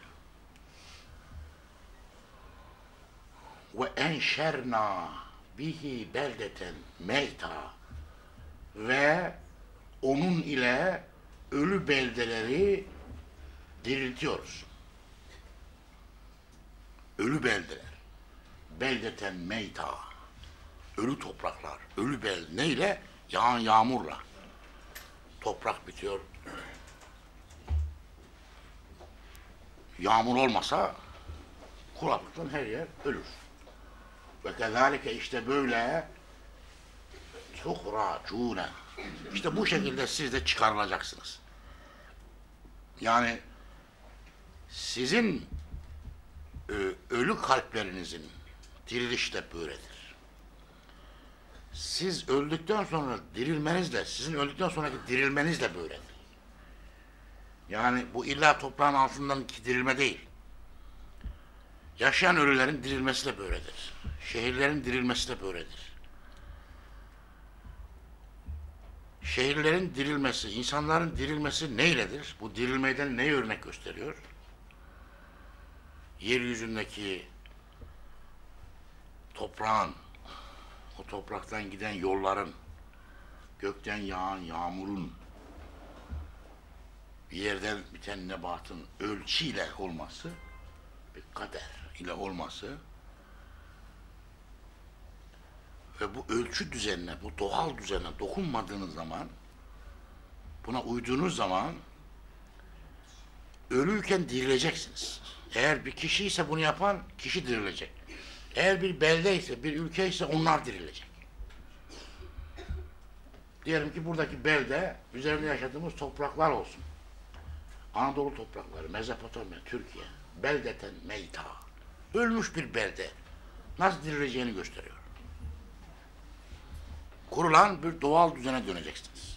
Ve enşerna bihi beldeten meyta, ve onun ile ölü beldeleri diriltiyoruz. ölü beldeler. Beldeten meyta. Ölü topraklar, ölü bel neyle? Yağan yağmurla. Toprak bitiyor. Yağmur olmasa kuraklıktan her yer ölür. Ve kezalike işte böyle tuhracune. İşte bu şekilde siz de çıkarılacaksınız. Yani sizin ölü kalplerinizin dirilişi de böyledir. Siz öldükten sonra dirilmeniz de, sizin öldükten sonraki dirilmeniz de böyledir. Yani bu illa toprağın altındaki dirilme değil. Yaşayan ölülerin dirilmesi de böyledir. Şehirlerin dirilmesi de böyledir. Şehirlerin dirilmesi, insanların dirilmesi neyledir? Bu dirilmeden neyi örnek gösteriyor? Yeryüzündeki toprağın, o topraktan giden yolların, gökten yağan yağmurun, bir yerden biten nebatın ölçüyle olması, bir kader ile olması ve bu ölçü düzenine, bu doğal düzenine dokunmadığınız zaman, buna uyduğunuz zaman ölüyken dirileceksiniz. Eğer bir kişi ise bunu yapan kişi dirilecek. Eğer bir belde ise, bir ülke ise onlar dirilecek. Diyelim ki buradaki belde, üzerinde yaşadığımız topraklar olsun. Anadolu toprakları, Mezopotamya, Türkiye, beldeten meyta. Ölmüş bir belde. Nasıl dirileceğini gösteriyor. Kurulan bir doğal düzene döneceksiniz.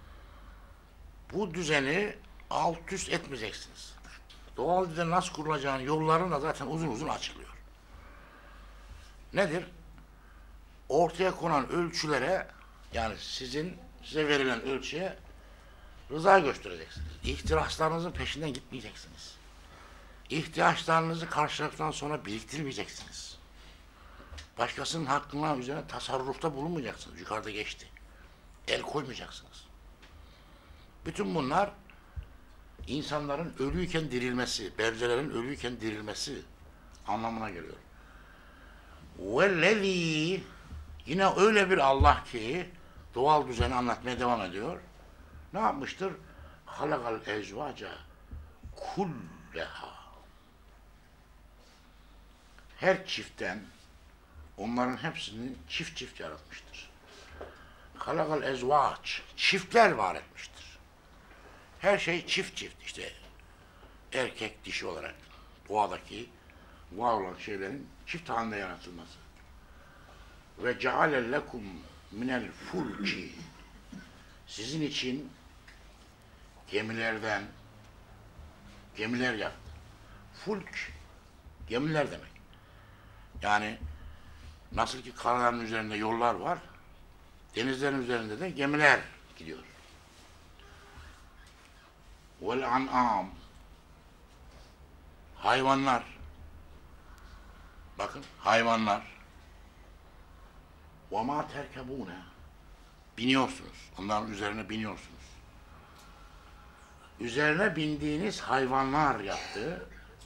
Bu düzeni alt üst etmeyeceksiniz. Doğal düzen nasıl kurulacağını yolları da zaten uzun uzun açılıyor. Nedir? Ortaya konan ölçülere, yani size verilen ölçüye rıza göstereceksiniz. İhtiraslarınızın peşinden gitmeyeceksiniz. İhtiyaçlarınızı karşıladıktan sonra biriktirmeyeceksiniz. Başkasının hakkına üzerine tasarrufta bulunmayacaksınız. Yukarıda geçti. El koymayacaksınız. Bütün bunlar insanların ölüyken dirilmesi, beldelerin ölüyken dirilmesi anlamına geliyor. Vellezî, yine öyle bir Allah ki doğal düzeni anlatmaya devam ediyor. Ne yapmıştır? Halakal ezvaca kulleha. Her çiftten onların hepsini çift çift yaratmıştır. Halakal ezvaç, çiftler var etmiştir. Her şey çift çift, işte erkek dişi olarak doğadaki var olan şeylerin çift halinde yaratılması. Ve ceale lekum minel fulki, sizin için gemilerden gemiler yaptı. Fulk gemiler demek. Yani nasıl ki karaların üzerinde yollar var, denizlerin üzerinde de gemiler gidiyor. Vel an'am, hayvanlar. Bakın hayvanlar. Ve ma terkebune, biniyorsunuz. Onların üzerine biniyorsunuz. Üzerine bindiğiniz hayvanlar yaptı.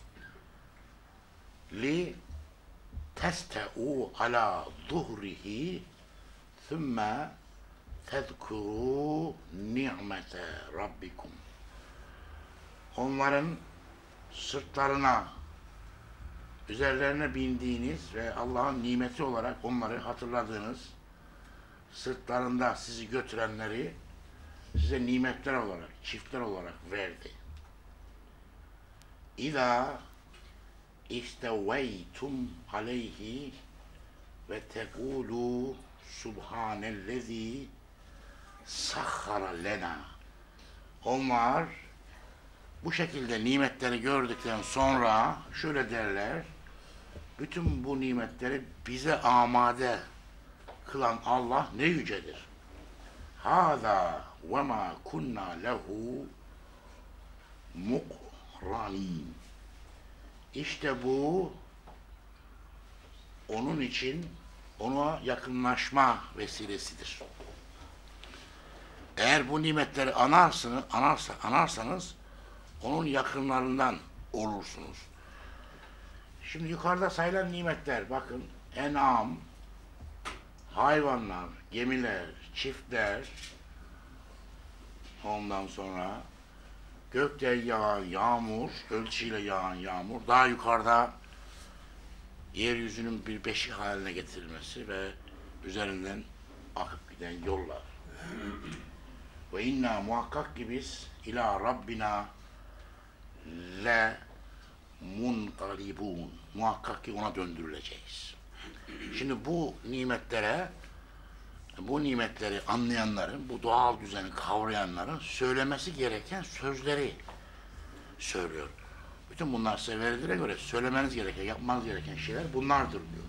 Li teste'u ala zuhrihi thumma tezkuru ni'mete rabbikum. Onların sırtlarına, üzerlerine bindiğiniz ve Allah'ın nimeti olarak onları hatırladığınız, sırtlarında sizi götürenleri size nimetler olarak, çiftler olarak verdi. İza isteveytum aleyhi ve tekulu subhanellezi sahhara lena. Onlar bu şekilde nimetleri gördükten sonra şöyle derler: bütün bu nimetleri bize amade kılan Allah ne yücedir. Hâzâ ve mâ kunnâ lehu mukrânin. İşte bu onun için ona yakınlaşma vesilesidir. Eğer bu nimetleri anarsanız onun yakınlarından olursunuz. Şimdi yukarıda sayılan nimetler, bakın, en'am, hayvanlar, gemiler, çiftler, ondan sonra gökten yağan yağmur, ölçüyle yağan yağmur, daha yukarıda yeryüzünün bir beşik haline getirilmesi ve üzerinden akıp giden yollar. Ve inna muhakkak ki biz ila Rabbina le munqalibun. Muhakkak ki ona döndürüleceğiz. Şimdi bu nimetleri anlayanların, bu doğal düzeni kavrayanların söylemesi gereken sözleri söylüyor. Bütün bunlar size verildiğine göre söylemeniz gereken, yapmanız gereken şeyler bunlardır diyor.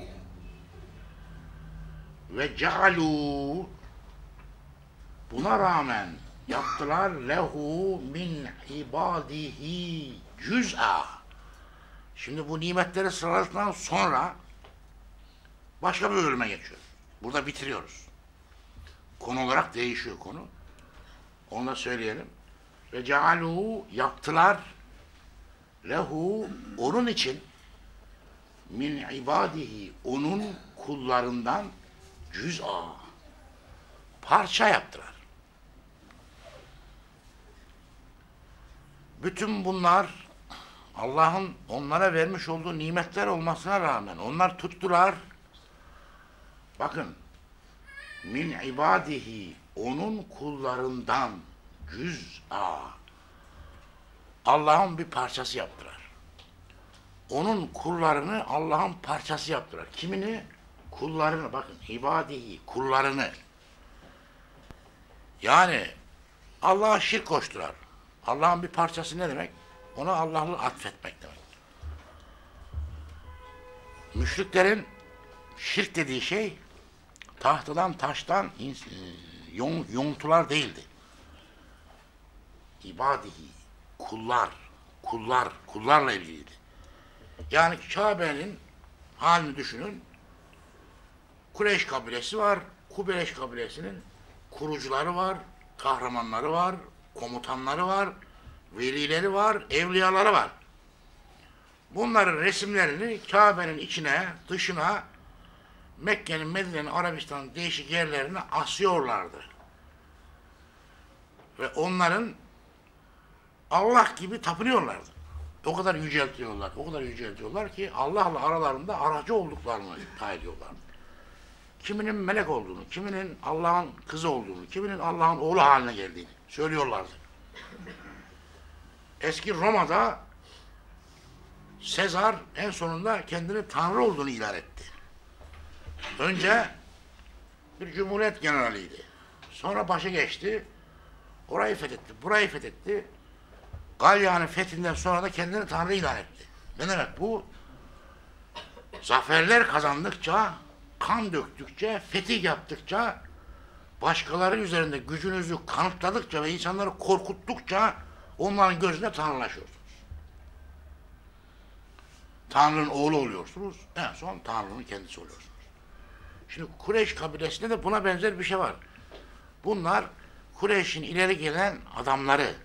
Ve cealû, buna rağmen yaptılar lehu min ibadihi cüz'a. Şimdi bu nimetleri sıraladıktan sonra başka bir bölüme geçiyor. Burada bitiriyoruz. Konu olarak değişiyor konu. Onu da söyleyelim. Ve cealû, yaptılar lehu, onun için, min ibadihi, onun kullarından cüz'a, parça yaptılar. Bütün bunlar Allah'ın onlara vermiş olduğu nimetler olmasına rağmen onlar tuttular. Bakın, min ibadihi, onun kullarından cüz'a, Allah'ın bir parçası yaptılar. Onun kullarını Allah'ın parçası yaptılar. Kimini? Kullarını. Bakın, ibadihi, kullarını. Yani Allah'a şirk koştular. Allah'ın bir parçası ne demek? Ona Allah'ı atfetmek demek. Müşriklerin şirk dediği şey tahtadan, taştan yontular değildi. İbadihi, kullarla ilgiliydi. Yani Kabe'nin halini düşünün. Kureyş kabilesi var. Kureyş kabilesinin kurucuları var, kahramanları var, komutanları var, velileri var, evliyaları var. Bunların resimlerini Kabe'nin içine, dışına, Mekke'nin, Medine'nin, Arabistan'ın değişik yerlerine asıyorlardı. Ve onların Allah gibi tapınıyorlardı. O kadar yüceltiyorlar ki Allah'la aralarında aracı olduklarını iddia ediyorlardı. Kiminin melek olduğunu, kiminin Allah'ın kızı olduğunu, kiminin Allah'ın oğlu haline geldiğini söylüyorlardı. Eski Roma'da Sezar en sonunda kendini Tanrı olduğunu ilan etti. Önce bir cumhuriyet generaliydi. Sonra başa geçti. Orayı fethetti, burayı fethetti. Galya'nın fethinden sonra da kendini Tanrı ilan etti. Ne demek bu? Zaferler kazandıkça, kan döktükçe, fetih yaptıkça, başkaları üzerinde gücünüzü kanıtladıkça ve insanları korkuttukça onların gözünde tanrılaşıyorsunuz. Tanrı'nın oğlu oluyorsunuz, en son Tanrı'nın kendisi oluyorsunuz. Şimdi Kureyş kabilesinde de buna benzer bir şey var. Bunlar Kureyş'in ileri gelen adamları.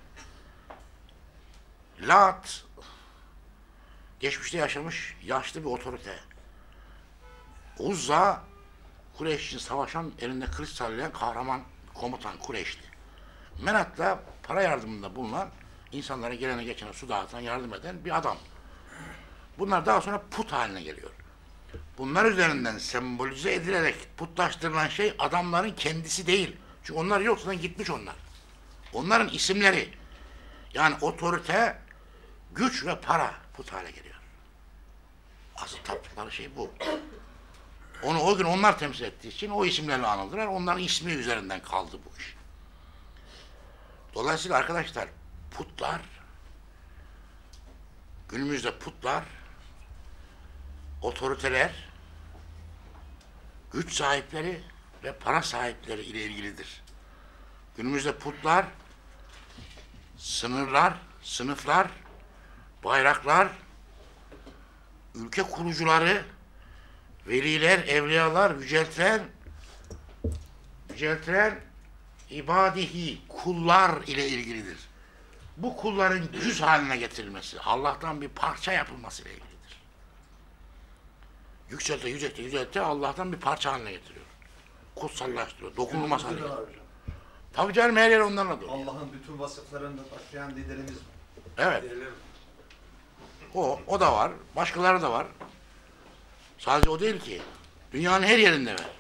Lat, geçmişte yaşamış yaşlı bir otorite. Uzza, Kureyş için savaşan, elinde kılıç sallayan kahraman komutan Kureyşli. Menat da para yardımında bulunan, insanlara gelene geçene su dağıtan, yardım eden bir adam. Bunlar daha sonra put haline geliyor. Bunlar üzerinden sembolize edilerek putlaştırılan şey adamların kendisi değil. Çünkü onlar yoksa gitmiş onlar. Onların isimleri, yani otorite, güç ve para put hale geliyor. Asıl taptıkları şey bu. Onu o gün onlar temsil ettiği için o isimlerle anıldılar. Onların ismi üzerinden kaldı bu iş. Dolayısıyla arkadaşlar putlar, günümüzde putlar, otoriteler, güç sahipleri ve para sahipleri ile ilgilidir. Günümüzde putlar, sınırlar, sınıflar, bayraklar, ülke kurucuları, veliler, evliyalar, yüceltilen ibadihi, kullar ile ilgilidir. Bu kulların cüz haline getirilmesi, Allah'tan bir parça yapılması ile ilgilidir. Yücelte Allah'tan bir parça haline getiriyor. Kutsallaştırıyor, dokunulmaz hale Günümüzde de var getiriyor. hocam. Tabii canım her yer onlarla dolu. Allah'ın bütün vasıflarını taşıyan liderimiz var. Evet. Diyelim. O da var. Başkaları da var. Sadece o değil ki. Dünyanın her yerinde var.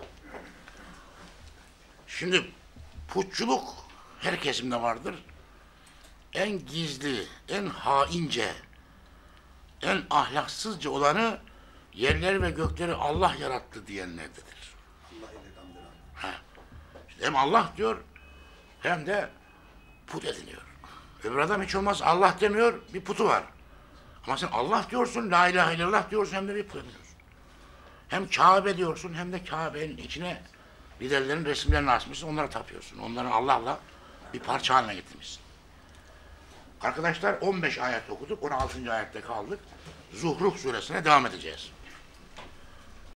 Şimdi putçuluk her kesimde vardır. En gizli, en haince, en ahlaksızca olanı yerleri ve gökleri Allah yarattı diyenlerdedir. Allah ile kandıran. İşte hem Allah diyor hem de put ediniyor. Öbür adam hiç olmaz Allah demiyor, bir putu var. Ama sen Allah diyorsun, la ilahe illallah diyorsun hem de bir put ediniyorsun. Hem Kabe diyorsun hem de Kabe'nin içine liderlerin resimlerini asmışsın, onlara tapıyorsun. Onları Allah'la bir parça haline getirmişsin. Arkadaşlar 15 ayet okuduk, 16. ayette kaldık. Zuhruf suresine devam edeceğiz.